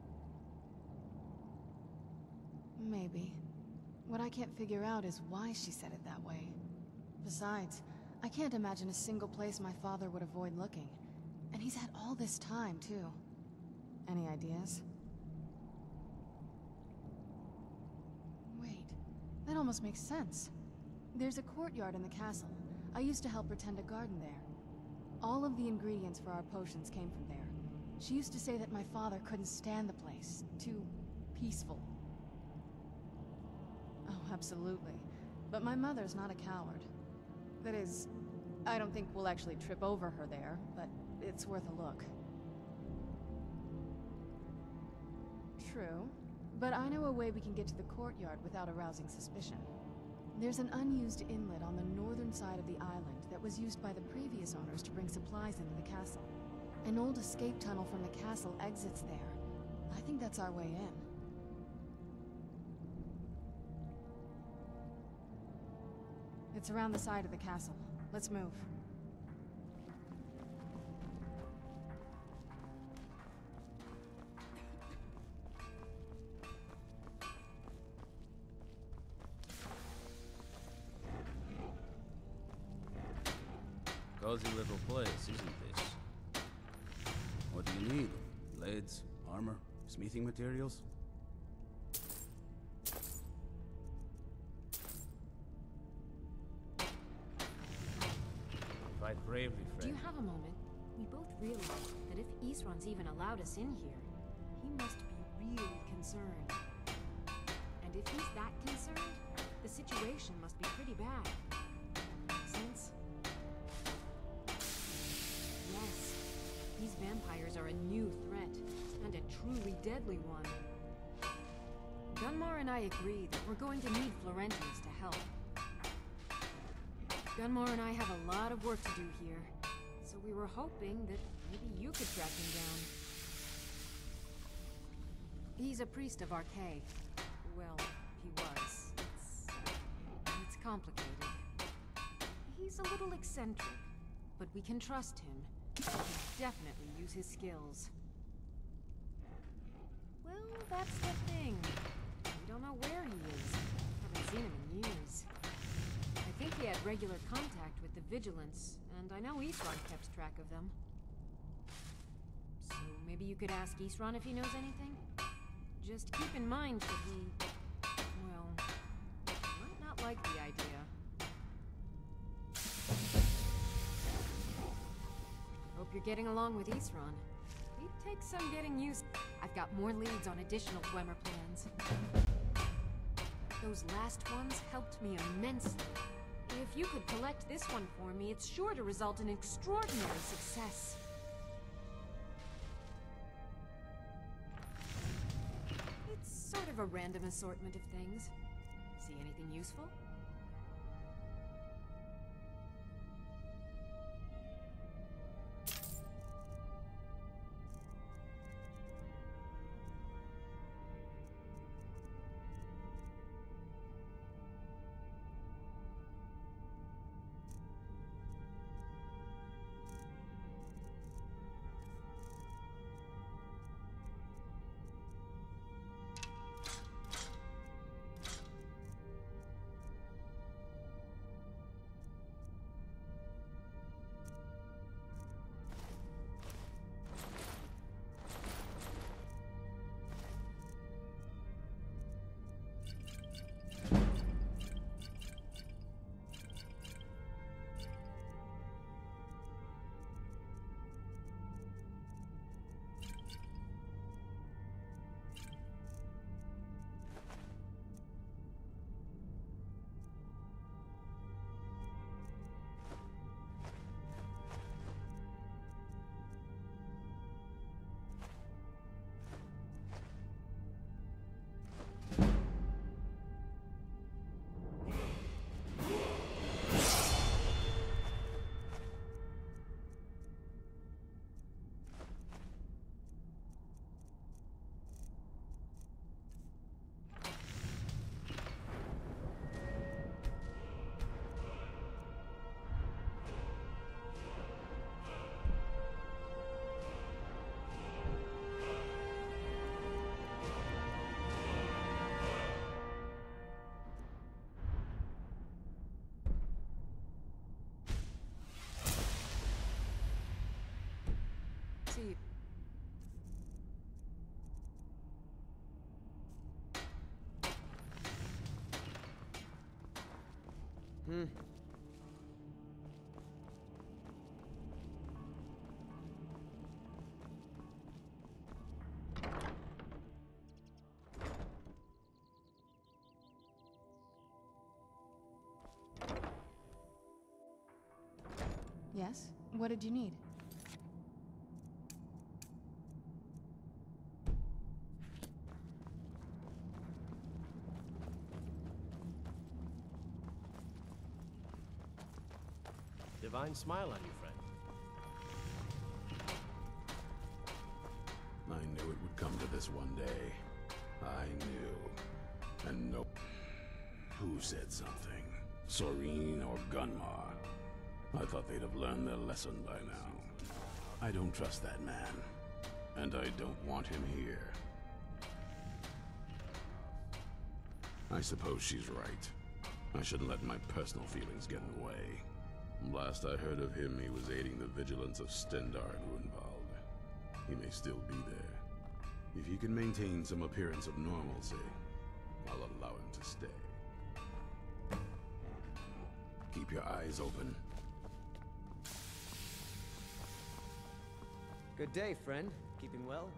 Maybe. What I can't figure out is why she said it that way. Besides, I can't imagine a single place my father would avoid looking. And he's had all this time, too. Any ideas? Wait, that almost makes sense. There's a courtyard in the castle. I used to help her tend a garden there. All of the ingredients for our potions came from there. She used to say that my father couldn't stand the place. Too peaceful. Oh, absolutely. But my mother's not a coward. That is, I don't think we'll actually trip over her there, but it's worth a look. True, but I know a way we can get to the courtyard without arousing suspicion. There's an unused inlet on the northern side of the island that was used by the previous owners to bring supplies into the castle. An old escape tunnel from the castle exits there. I think that's our way in. It's around the side of the castle. Let's move. Cozy little place, isn't this? What do you need? Blades, armor, smithing materials? Fight bravely, friend. Do you have a moment? We both realize that if Isran's even allowed us in here, he must be really concerned. And if he's that concerned, the situation must be pretty bad. Since... Yes, these vampires are a new threat, and a truly deadly one. Gunmar and I agree that we're going to need Florentines to help. Gunmar and I have a lot of work to do here, so we were hoping that maybe you could track him down. He's a priest of Arkay. Well, he was. It's... it's complicated. He's a little eccentric, but we can trust him. He can definitely use his skills. Well, that's the thing. We don't know where he is. Haven't seen him in years. I think he had regular contact with the Vigilance, and I know Isran kept track of them. So maybe you could ask Isran if he knows anything? Just keep in mind that he... well... might not like the idea. Hope you're getting along with Isran. He'd take some getting used... I've got more leads on additional Dwemer plans. Those last ones helped me immensely. If you could collect this one for me, it's sure to result in extraordinary success. It's sort of a random assortment of things. See anything useful? seat. Hmm. Yes? What did you need? Divine smile on you, friend. I knew it would come to this one day. I knew. And no... Who said something? Soreen or Gunmar? I thought they'd have learned their lesson by now. I don't trust that man. And I don't want him here. I suppose she's right. I shouldn't let my personal feelings get in the way. Last I heard of him, he was aiding the vigilance of Stendarr and Runvald. He may still be there. If he can maintain some appearance of normalcy, I'll allow him to stay. Keep your eyes open. Good day, friend. Keeping well?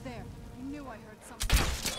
There. I knew I heard something.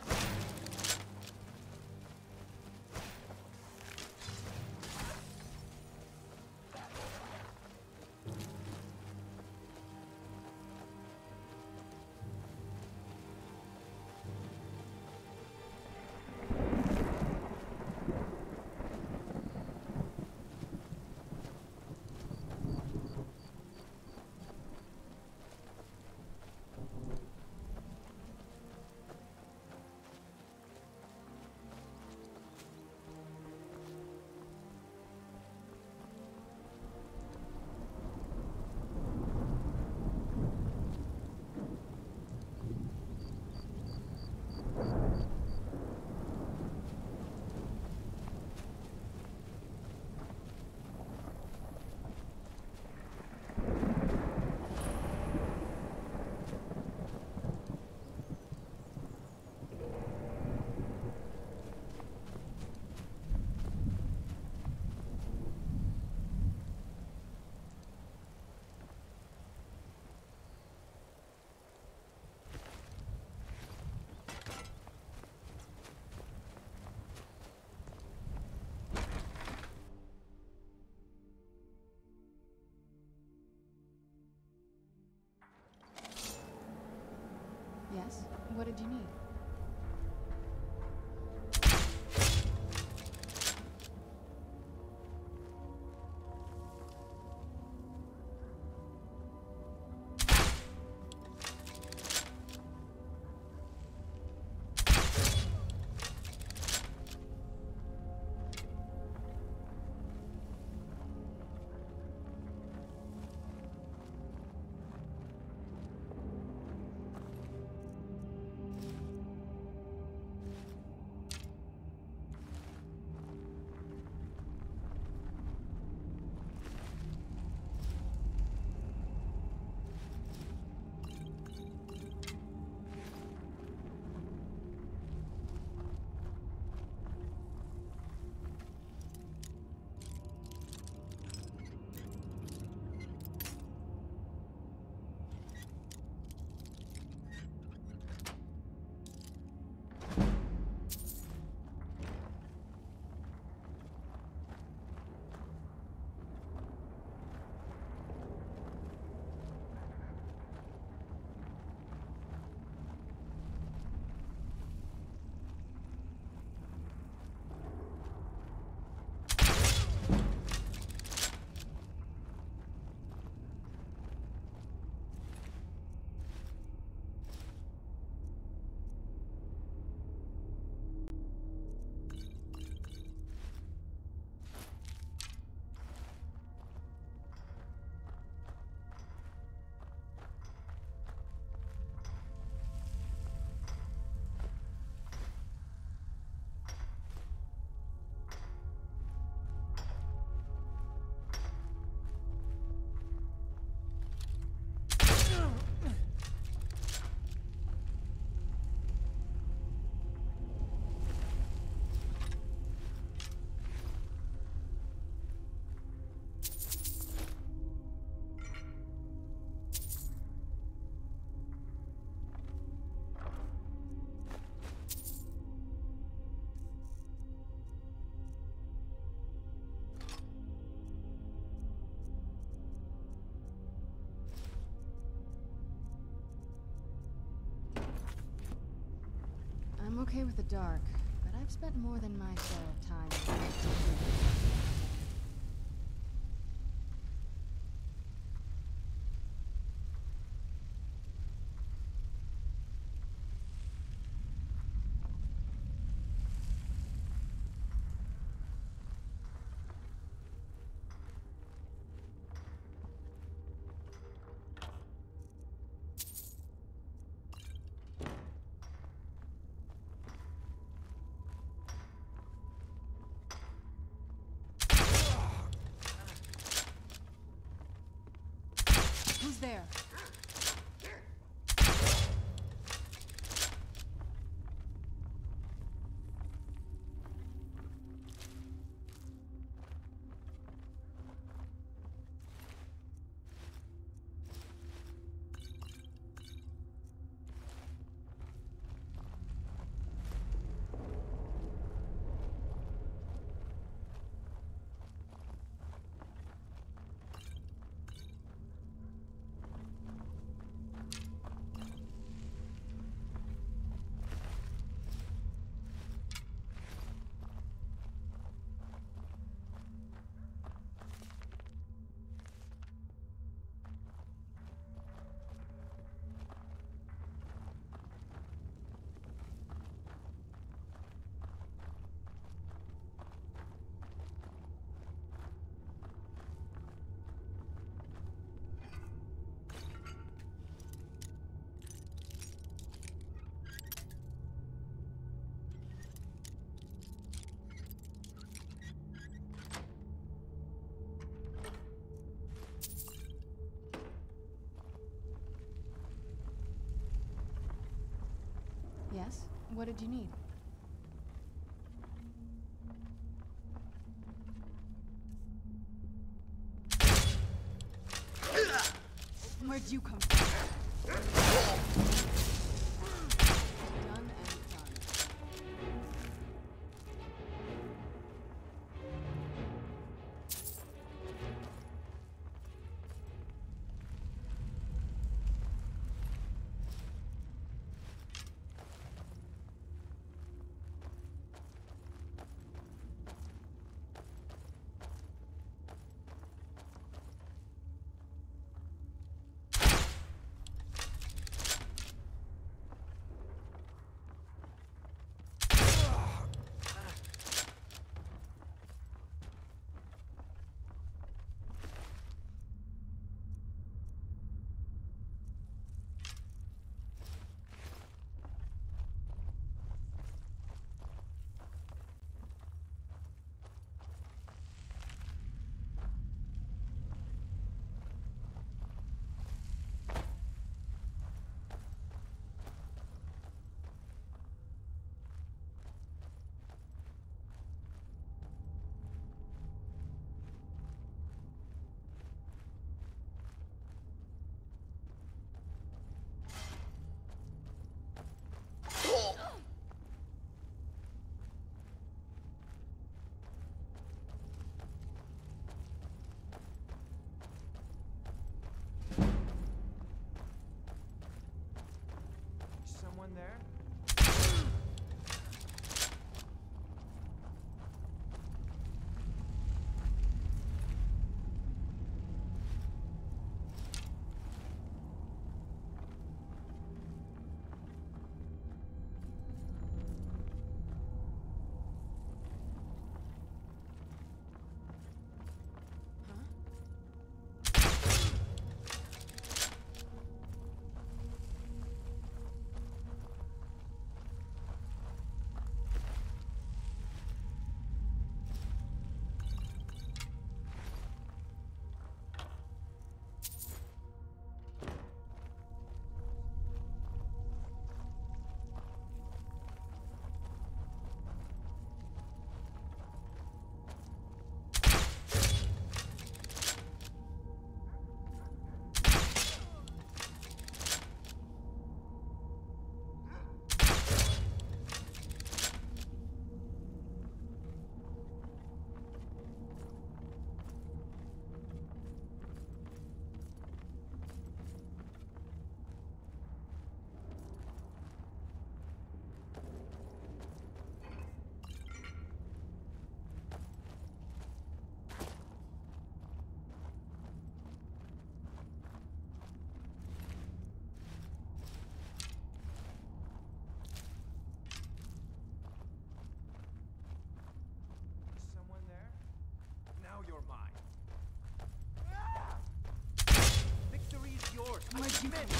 Yes? What did you need? I'm okay with the dark, but I've spent more than my share of time with it. Yes? What did you need? Where'd you come from? Done and done. Someone there? You're mine. Victory is yours. Where'd you come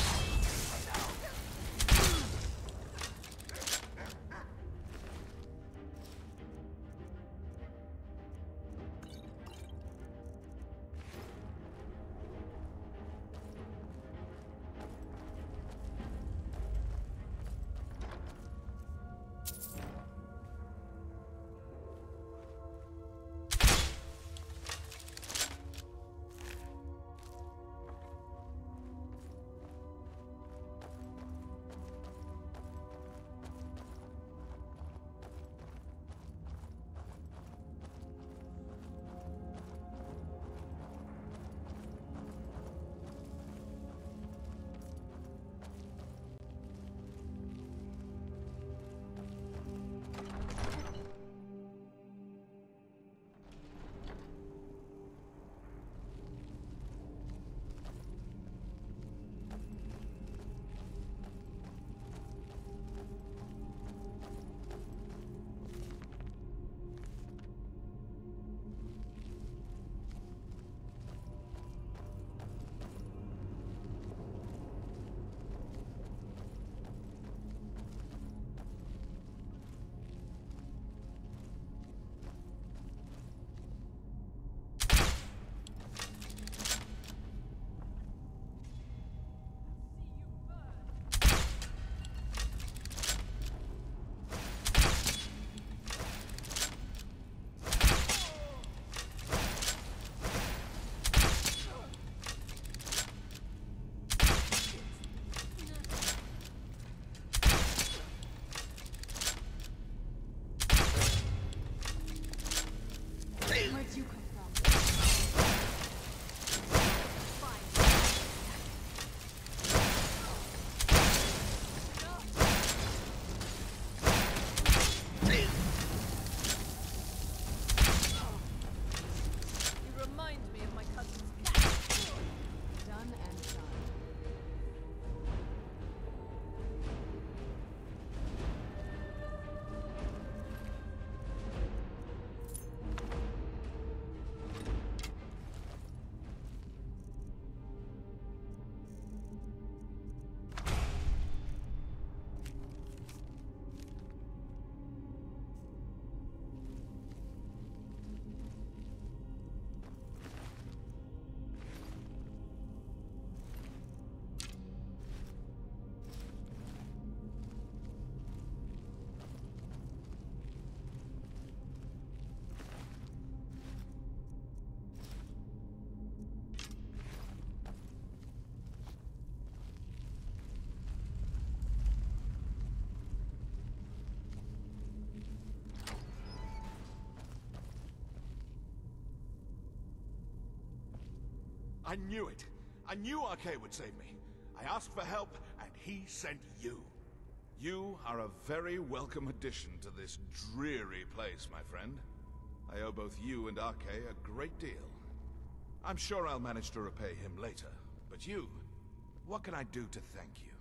I knew it. I knew Arcade would save me. I asked for help, and he sent you. You are a very welcome addition to this dreary place, my friend. I owe both you and Arcade a great deal. I'm sure I'll manage to repay him later. But you, what can I do to thank you?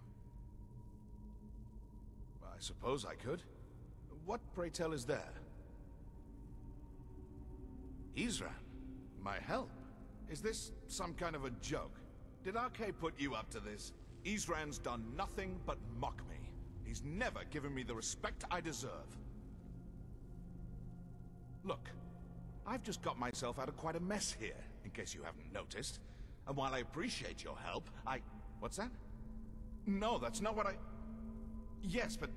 Well, I suppose I could. What, pray tell, is there? Isran, my help? Is this some kind of a joke? Did Arcade put you up to this? Isran's done nothing but mock me. He's never given me the respect I deserve. Look, I've just got myself out of quite a mess here, in case you haven't noticed. And while I appreciate your help, I... What's that? No, that's not what I... Yes, but...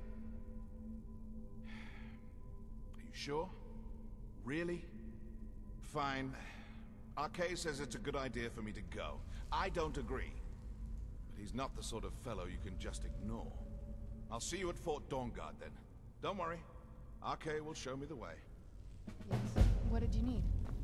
Are you sure? Really? Fine. Arcade says it's a good idea for me to go. I don't agree. But he's not the sort of fellow you can just ignore. I'll see you at Fort Dawnguard then. Don't worry. Arcade will show me the way. Yes. What did you need?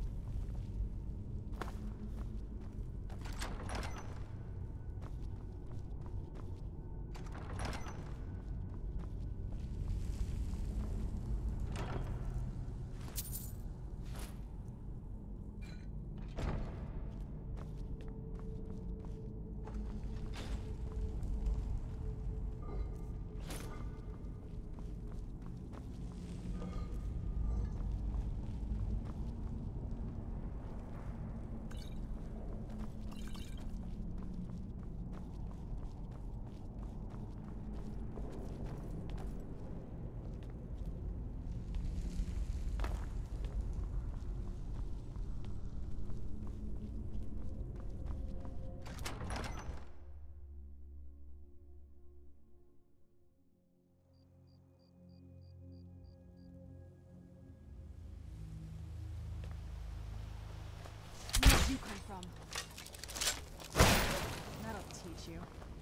You come from? That'll teach you.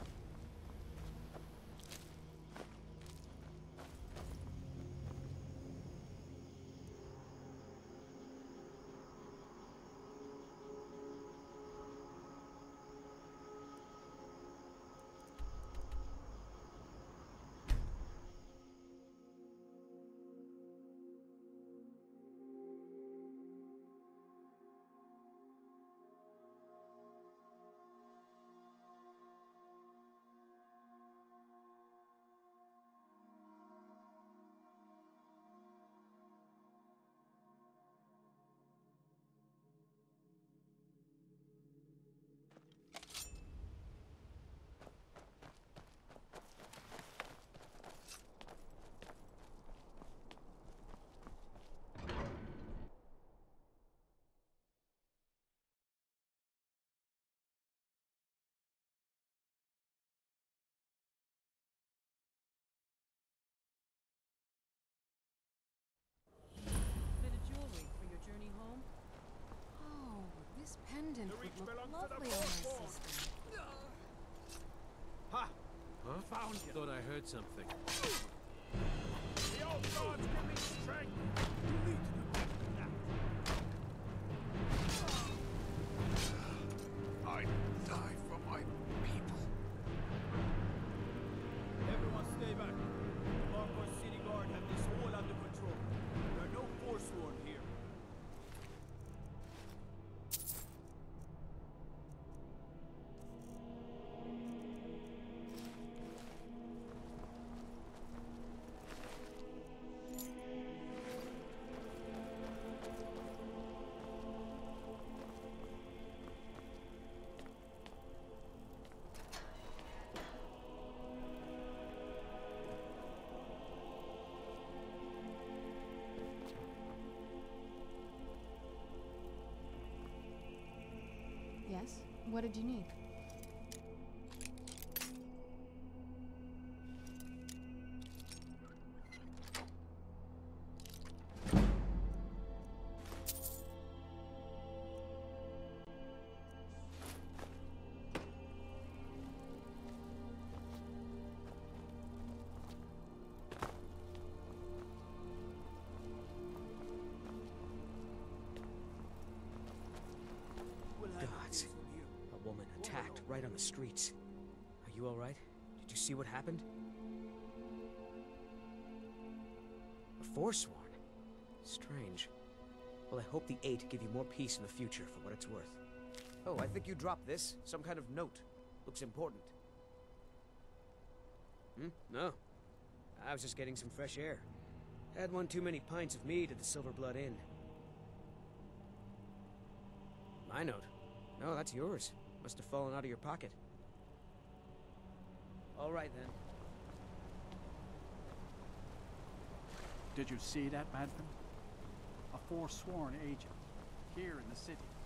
Pendant would look lovely on my sister. Ha! Huh? Found you. Thought I heard something. The old gods give me strength. You need to do that. I die for my people. Everyone stay back. The Marquardt City Guard have this all under control. There are no Forsworn here. Yes? What did you need? Gods. right on the streets. Are you alright? Did you see what happened? A Forsworn? Strange. Well, I hope the Eight give you more peace in the future for what it's worth. Oh, I think you dropped this. Some kind of note. Looks important. Hmm? No. I was just getting some fresh air. Had one too many pints of mead at the Silver Blood Inn. My note? No, that's yours. Must have fallen out of your pocket. All right, then. Did you see that, Madman? A forsworn agent, here in the city.